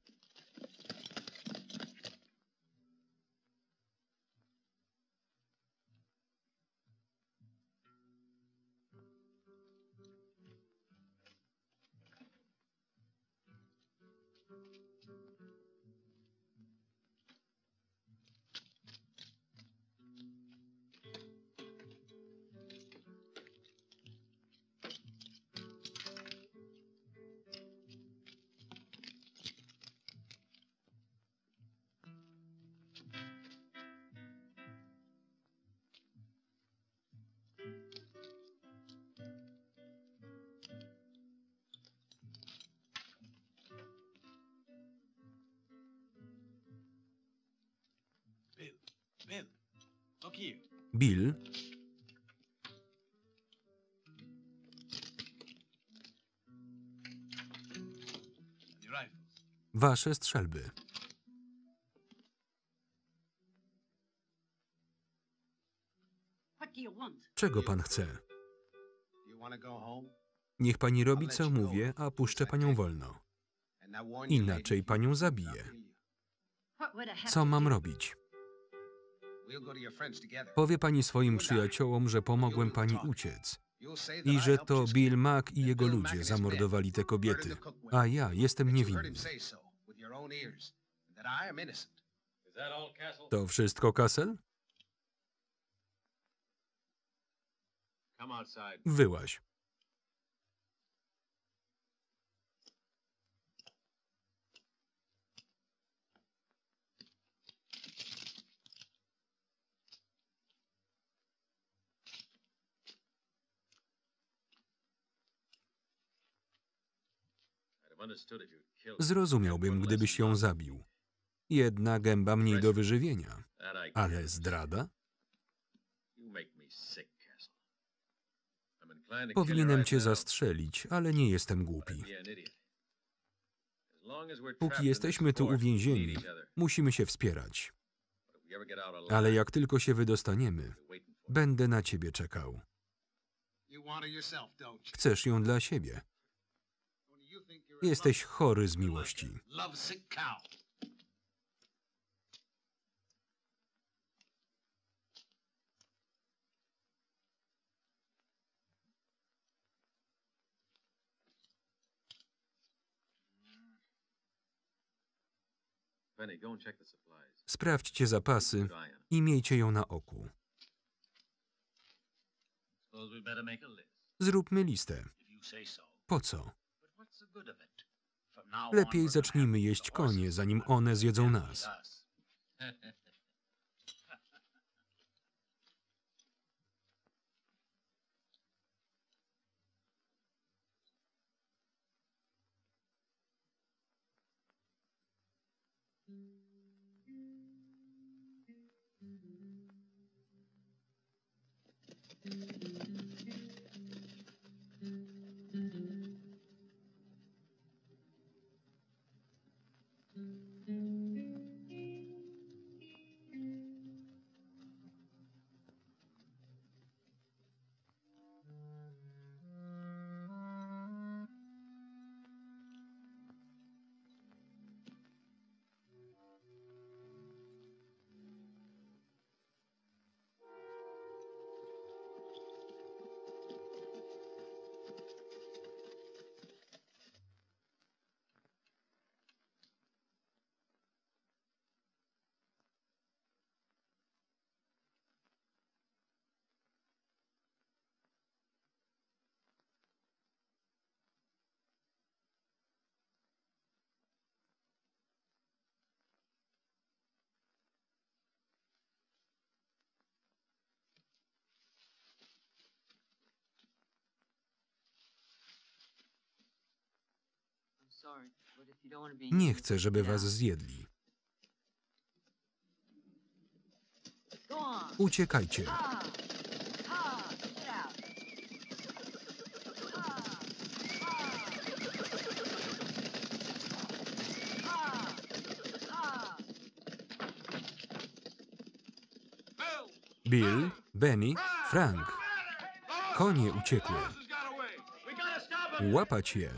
Bill, wasze strzelby. Czego pan chce? Niech pani robi, co mówię, a puszczę panią wolno. Inaczej panią zabiję. Co mam robić? Powie pani swoim przyjaciołom, że pomogłem pani uciec i że to Bill Mack i jego ludzie zamordowali te kobiety, a ja jestem niewinny. To wszystko, Castle? Wyłaź. Zrozumiałbym, gdybyś ją zabił. Jedna gęba mniej do wyżywienia. Ale zdrada? Powinienem cię zastrzelić, ale nie jestem głupi. Póki jesteśmy tu uwięzieni, musimy się wspierać. Ale jak tylko się wydostaniemy, będę na ciebie czekał. Chcesz ją dla siebie. Jesteś chory z miłości. Sprawdźcie zapasy i miejcie ją na oku. Zróbmy listę. Po co? Lepiej zacznijmy jeść konie, zanim one zjedzą nas. Nie chcę, żeby was zjedli. Uciekajcie. Bill, Benny, Frank. Konie uciekły. Łapać je.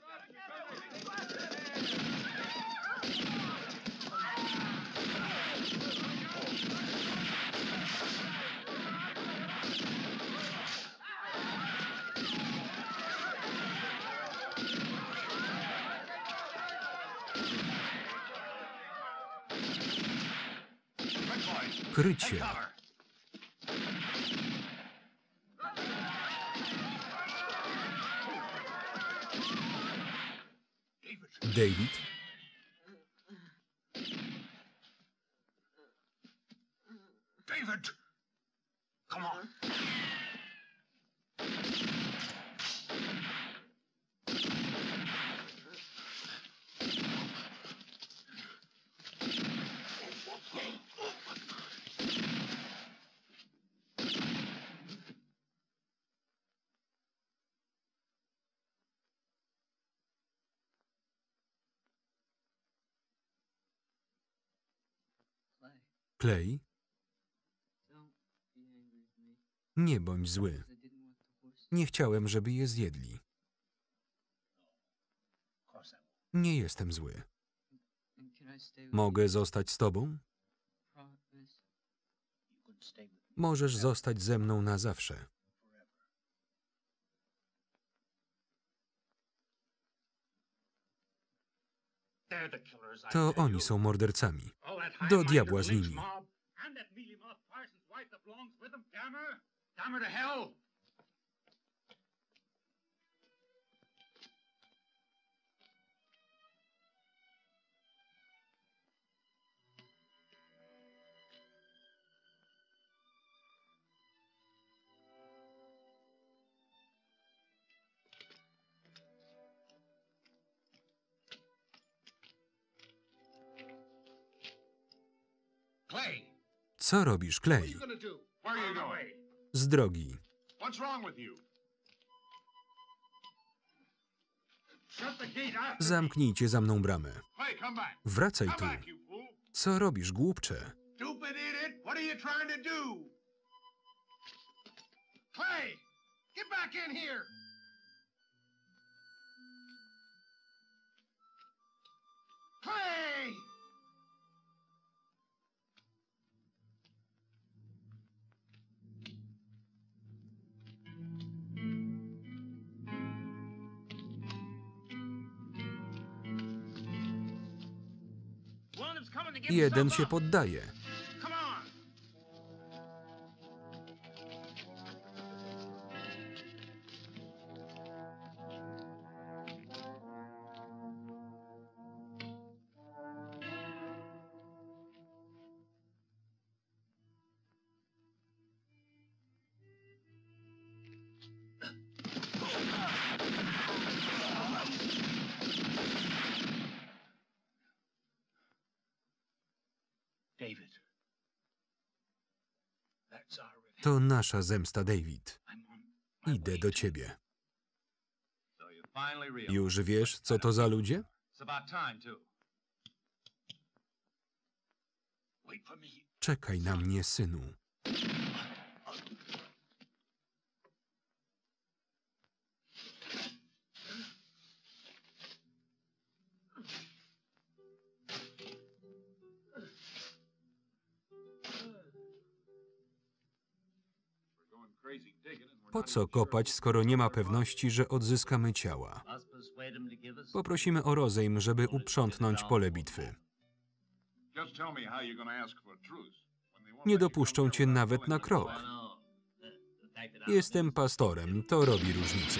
Krycie. David. David! Come on. Clay. Nie bądź zły. Nie chciałem, żeby je zjedli. Nie jestem zły. Mogę zostać z tobą? Możesz zostać ze mną na zawsze. To oni są mordercami. Do diabła z nimi. Co robisz, Clay? Z drogi. Zamknijcie za mną bramę. Wracaj tu. Co robisz, głupcze? Jeden się poddaje. To nasza zemsta, David. Idę do ciebie. Już wiesz, co to za ludzie? Czekaj na mnie, synu. Po co kopać, skoro nie ma pewności, że odzyskamy ciała? Poprosimy o rozejm, żeby uprzątnąć pole bitwy. Nie dopuszczą cię nawet na krok. Jestem pastorem, to robi różnicę.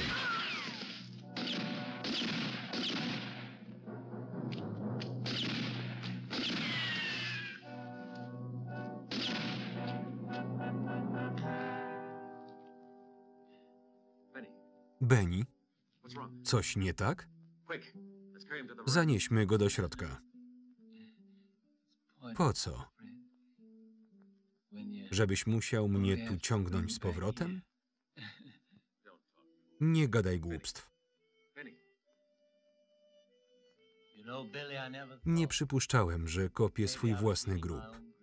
Benny, coś nie tak? Zanieśmy go do środka. Po co? Żebyś musiał mnie tu ciągnąć z powrotem? Nie gadaj głupstw. Nie przypuszczałem, że kopię swój własny grób.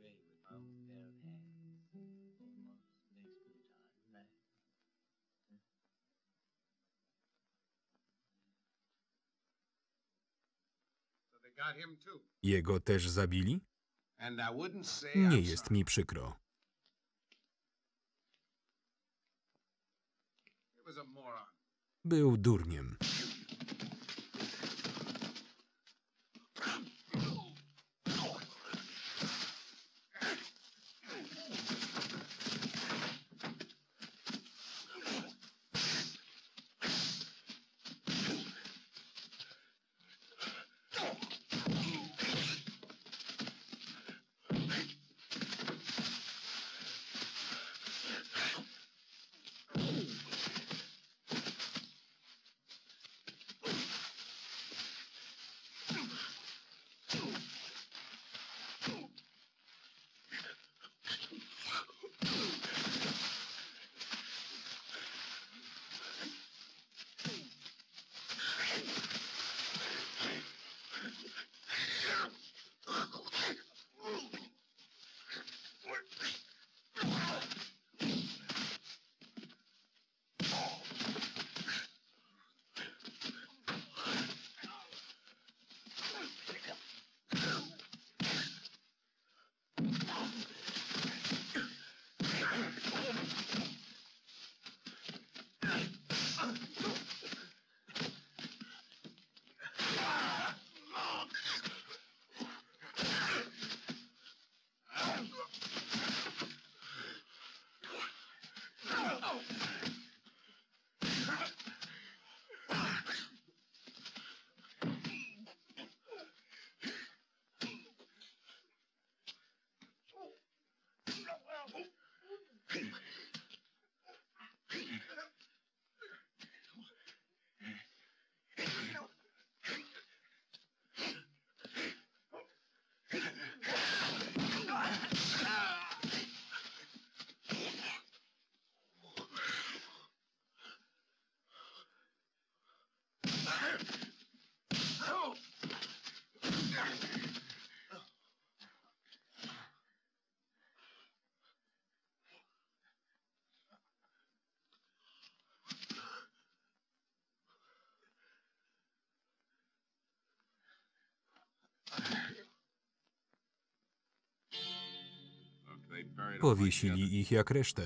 Jego też zabili? Nie jest mi przykro. Był durniem. Powiesili ich jak resztę.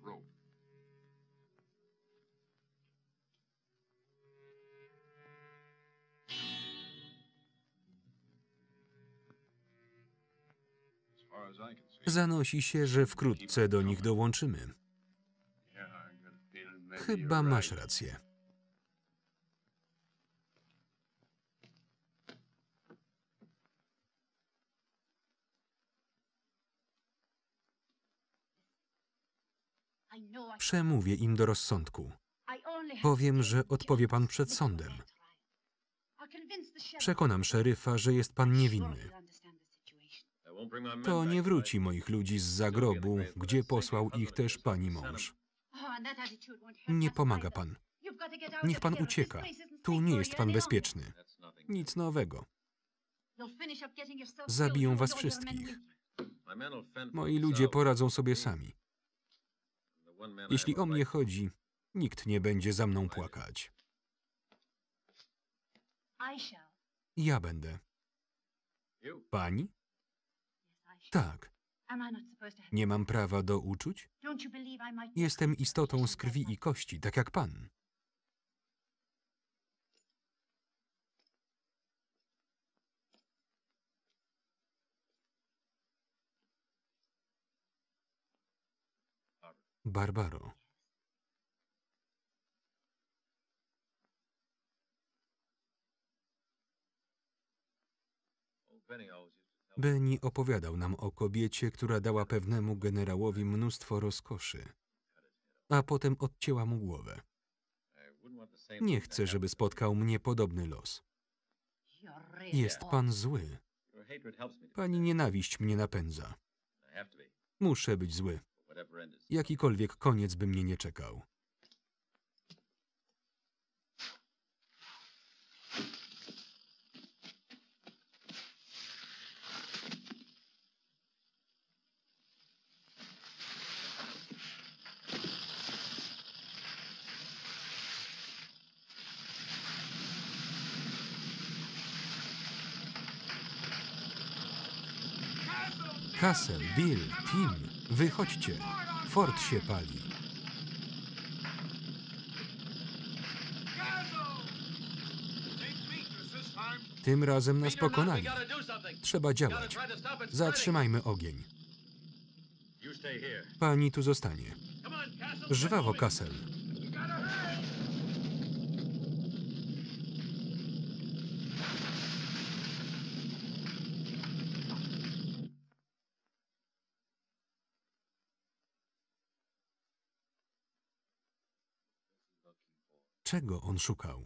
Zanosi się, że wkrótce do nich dołączymy. Chyba masz rację. Przemówię im do rozsądku. Powiem, że odpowie pan przed sądem. Przekonam szeryfa, że jest pan niewinny. To nie wróci moich ludzi z zagrobu, gdzie posłał ich też pani mąż. Nie pomaga pan. Niech pan ucieka. Tu nie jest pan bezpieczny. Nic nowego. Zabiją was wszystkich. Moi ludzie poradzą sobie sami. Jeśli o mnie chodzi, nikt nie będzie za mną płakać. Ja będę. Pani? Tak. Nie mam prawa do uczuć? Jestem istotą z krwi i kości, tak jak pan. Barbaro. Benny opowiadał nam o kobiecie, która dała pewnemu generałowi mnóstwo rozkoszy, a potem odcięła mu głowę. Nie chcę, żeby spotkał mnie podobny los. Jest pan zły. Pani nienawiść mnie napędza. Muszę być zły. Jakikolwiek koniec by mnie nie czekał. Castle, Bill, Tim, wychodźcie. Fort się pali. Tym razem nas pokonali. Trzeba działać. Zatrzymajmy ogień. Pani tu zostanie. Żwawo, Castle. Czego on szukał?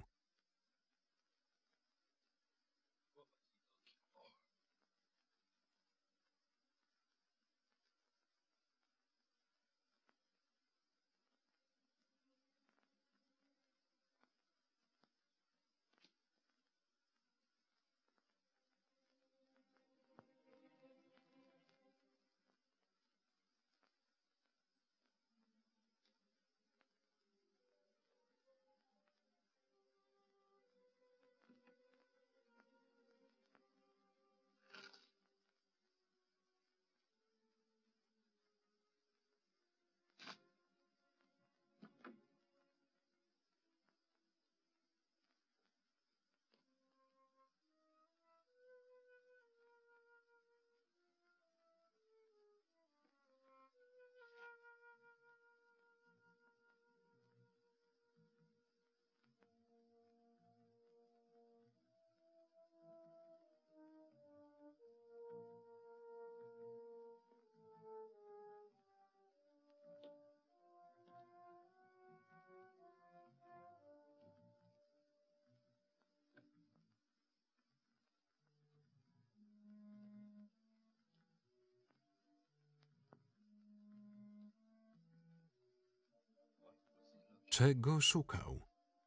Czego szukał?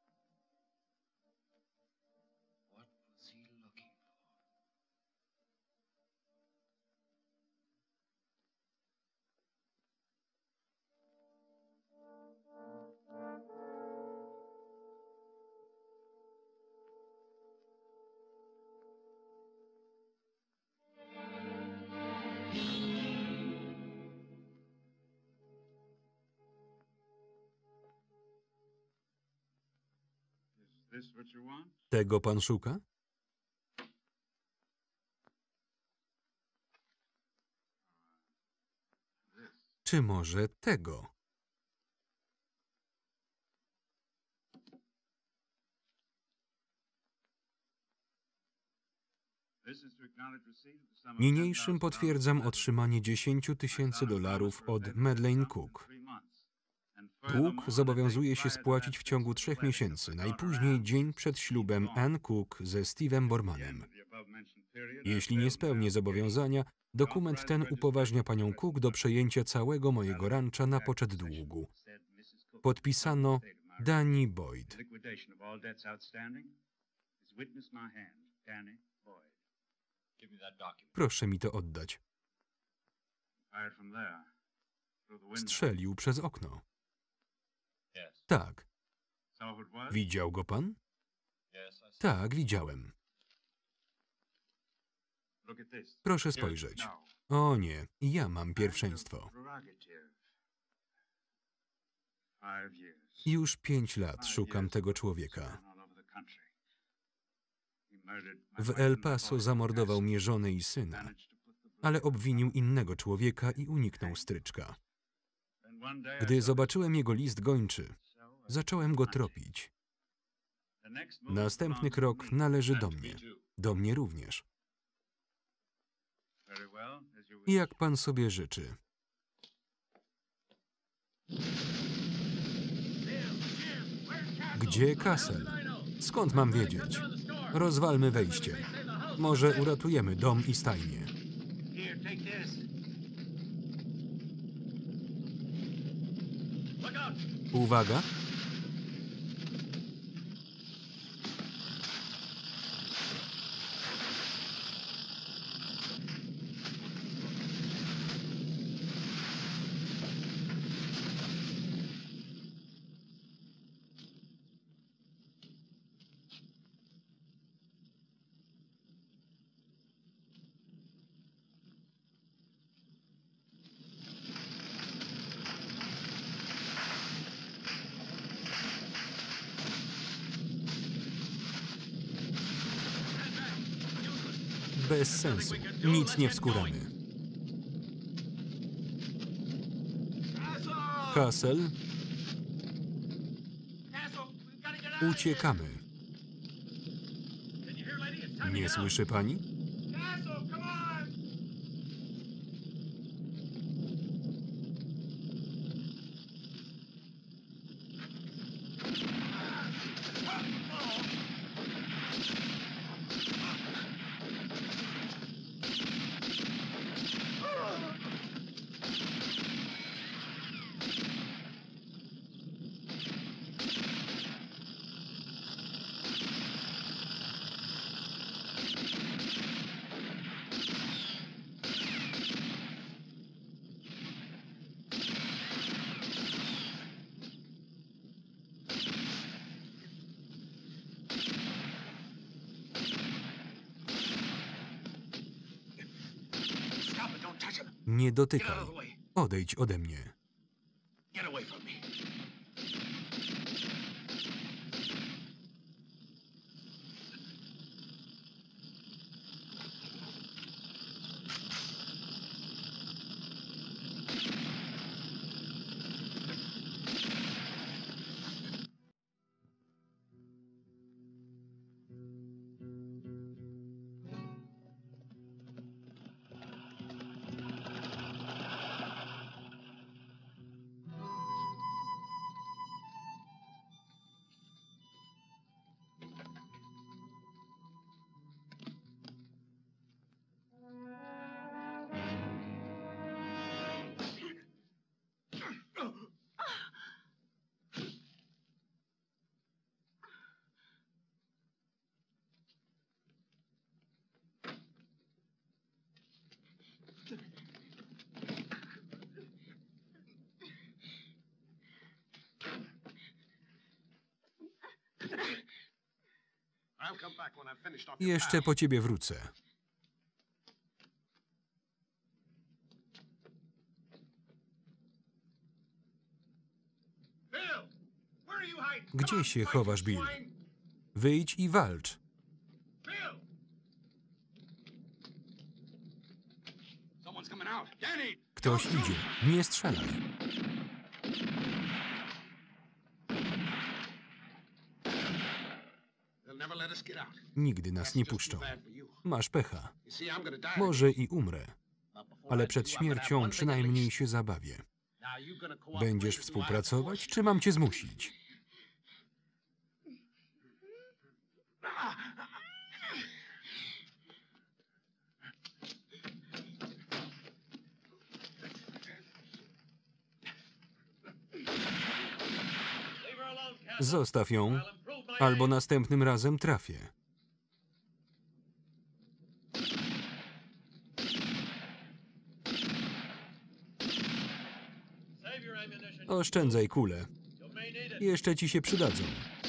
Tego pan szuka? Czy może tego? Niniejszym potwierdzam otrzymanie dziesięciu tysięcy dolarów od Madeleine Cook. Dług zobowiązuje się spłacić w ciągu trzech miesięcy, najpóźniej dzień przed ślubem Ann Cook ze Steve'em Bormanem. Jeśli nie spełnię zobowiązania, dokument ten upoważnia panią Cook do przejęcia całego mojego rancza na poczet długu. Podpisano Danny Boyd. Proszę mi to oddać. Strzelił przez okno. Tak. Widział go pan? Tak, widziałem. Proszę spojrzeć. O nie, ja mam pierwszeństwo. Już pięć lat szukam tego człowieka. W El Paso zamordował mnie żonę i syna, ale obwinił innego człowieka i uniknął stryczka. Gdy zobaczyłem jego list gończy, zacząłem go tropić. Następny krok należy do mnie. Do mnie również. Jak pan sobie życzy. Gdzie Castle? Skąd mam wiedzieć? Rozwalmy wejście. Może uratujemy dom i stajnię. Here, take this. Look out! Uwaga! Bez sensu. Nic nie wskuramy. Castle. Uciekamy. Nie słyszy pani? Nie dotykaj. Odejdź ode mnie. Get away from me. Jeszcze po ciebie wrócę. Gdzie się chowasz, Bill? Wyjdź i walcz. Ktoś idzie. Nie strzelaj. Nigdy nas nie puszczą. Masz pecha. Może i umrę, ale przed śmiercią przynajmniej się zabawię. Będziesz współpracować, czy mam cię zmusić? Zostaw ją, albo następnym razem trafię. Oszczędzaj kule. Jeszcze ci się przydadzą.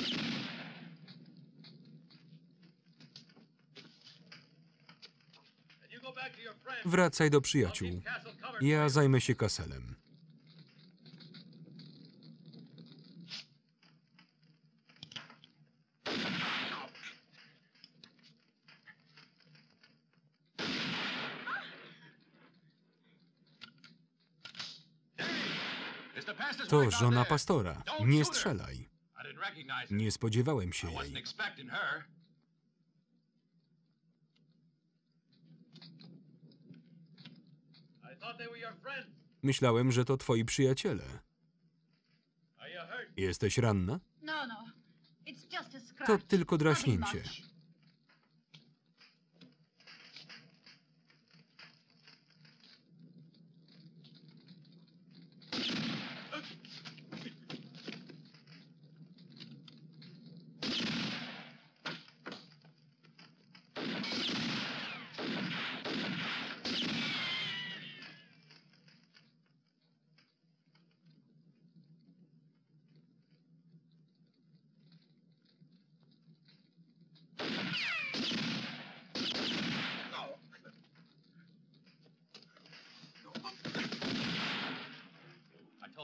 Wracaj do przyjaciół. Ja zajmę się Castlem. To żona pastora. Nie strzelaj. Nie spodziewałem się jej. Myślałem, że to twoi przyjaciele. Jesteś ranna? To tylko draśnięcie.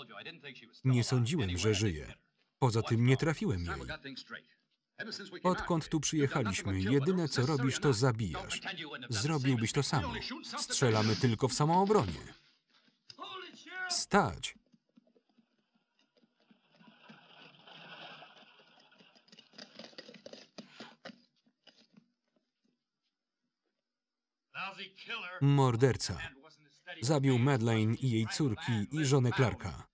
Nie sądziłem, że żyje. Poza tym nie trafiłem jej. Odkąd tu przyjechaliśmy, jedyne co robisz, to zabijasz. Zrobiłbyś to samo. Strzelamy tylko w samoobronie. Stać! Morderca. Zabił Madeleine i jej córki i żonę Clarka.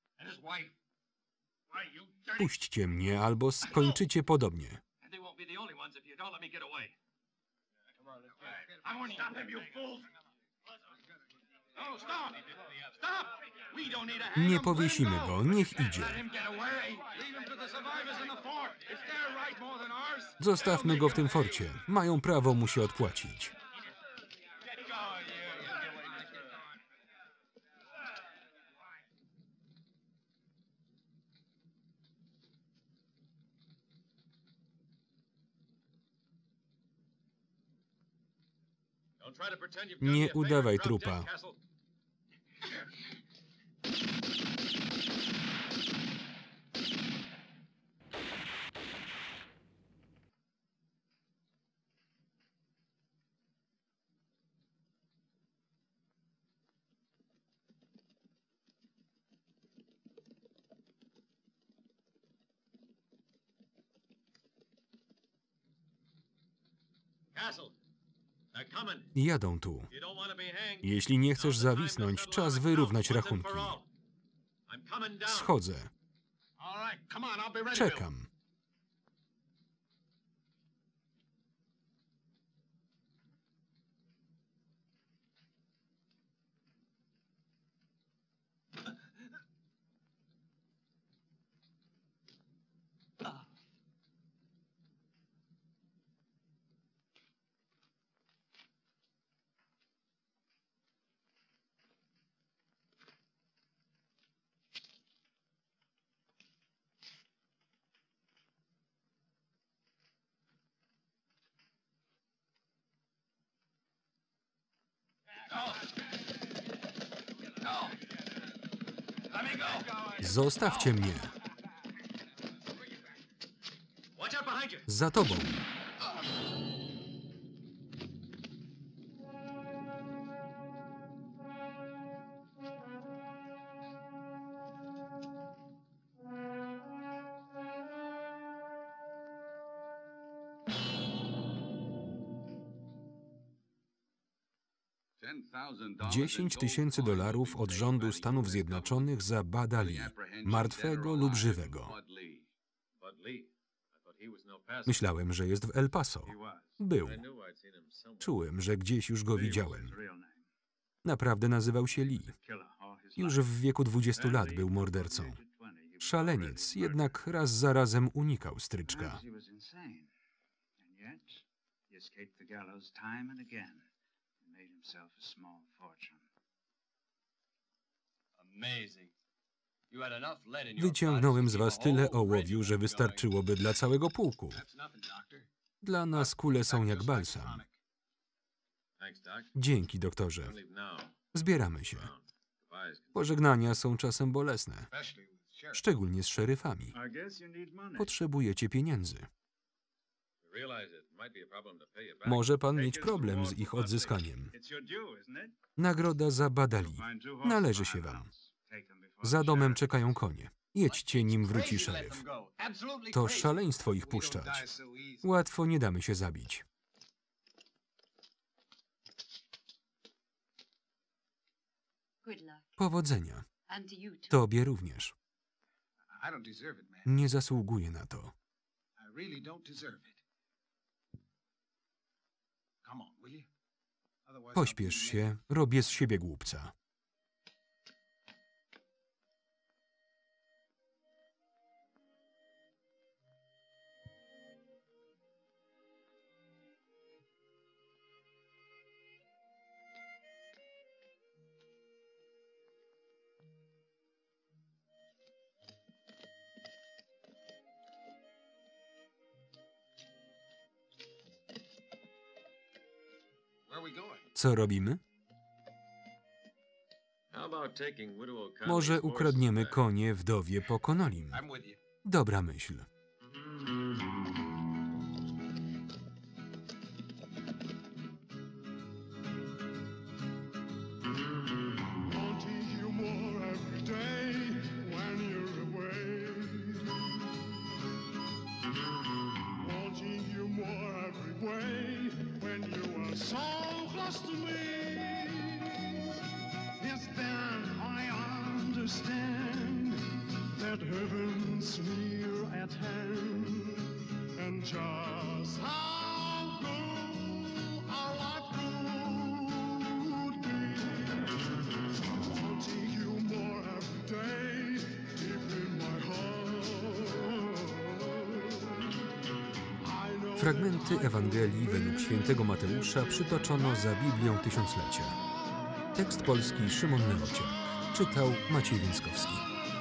Puśćcie mnie, albo skończycie podobnie. Nie powiesimy go, niech idzie. Zostawmy go w tym forcie. Mają prawo mu się odpłacić. Nie udawaj trupa. Jadą tu. Jeśli nie chcesz zawisnąć, czas wyrównać rachunki. Schodzę. Czekam. Zostawcie mnie. Za tobą. Dziesięć tysięcy dolarów od rządu Stanów Zjednoczonych za Budda Lee, martwego lub żywego. Myślałem, że jest w El Paso. Był. Czułem, że gdzieś już go widziałem. Naprawdę nazywał się Lee. Już w wieku dwudziestu lat był mordercą. Szaleniec, jednak raz za razem unikał stryczka. Wyciągnąłem z was tyle ołowiu, że wystarczyłoby dla całego pułku. Dla nas kule są jak balsam. Dzięki, doktorze. Zbieramy się. Pożegnania są czasem bolesne. Szczególnie z szeryfami. Potrzebujecie pieniędzy. Może pan mieć problem z ich odzyskaniem. Nagroda za Budda Lee. Należy się wam. Za domem czekają konie. Jedźcie, nim wróci szeryf. To szaleństwo ich puszczać. Łatwo nie damy się zabić. Powodzenia. Tobie również. Nie zasługuję na to. Pośpiesz się, robię z siebie głupca. Where are we going? Co robimy? Może ukradniemy konie wdowie po Konolim. Dobra myśl. That heaven's near at hand, and just how good our life could be. Wanting you more every day, deep in my heart. I know Fragmenty Ewangelii według świętego Mateusza przytoczono za Biblią Tysiąclecia. Tekst polski Szymon Leociak. Czytał Maciej Więckowski.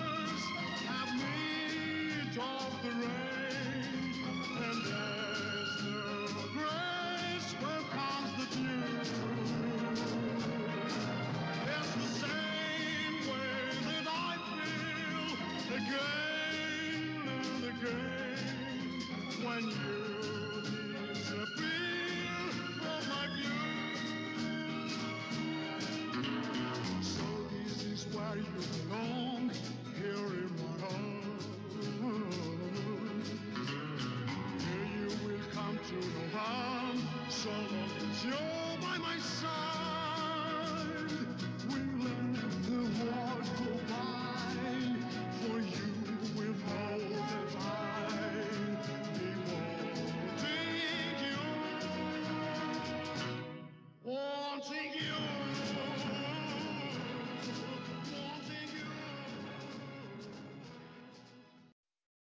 When you disappear from my view, so this is where you belong, here in my heart. Here you will come to no harm, so long as you're by my side. We'll let the world go by, for you will know that I be wanting you, wanting you.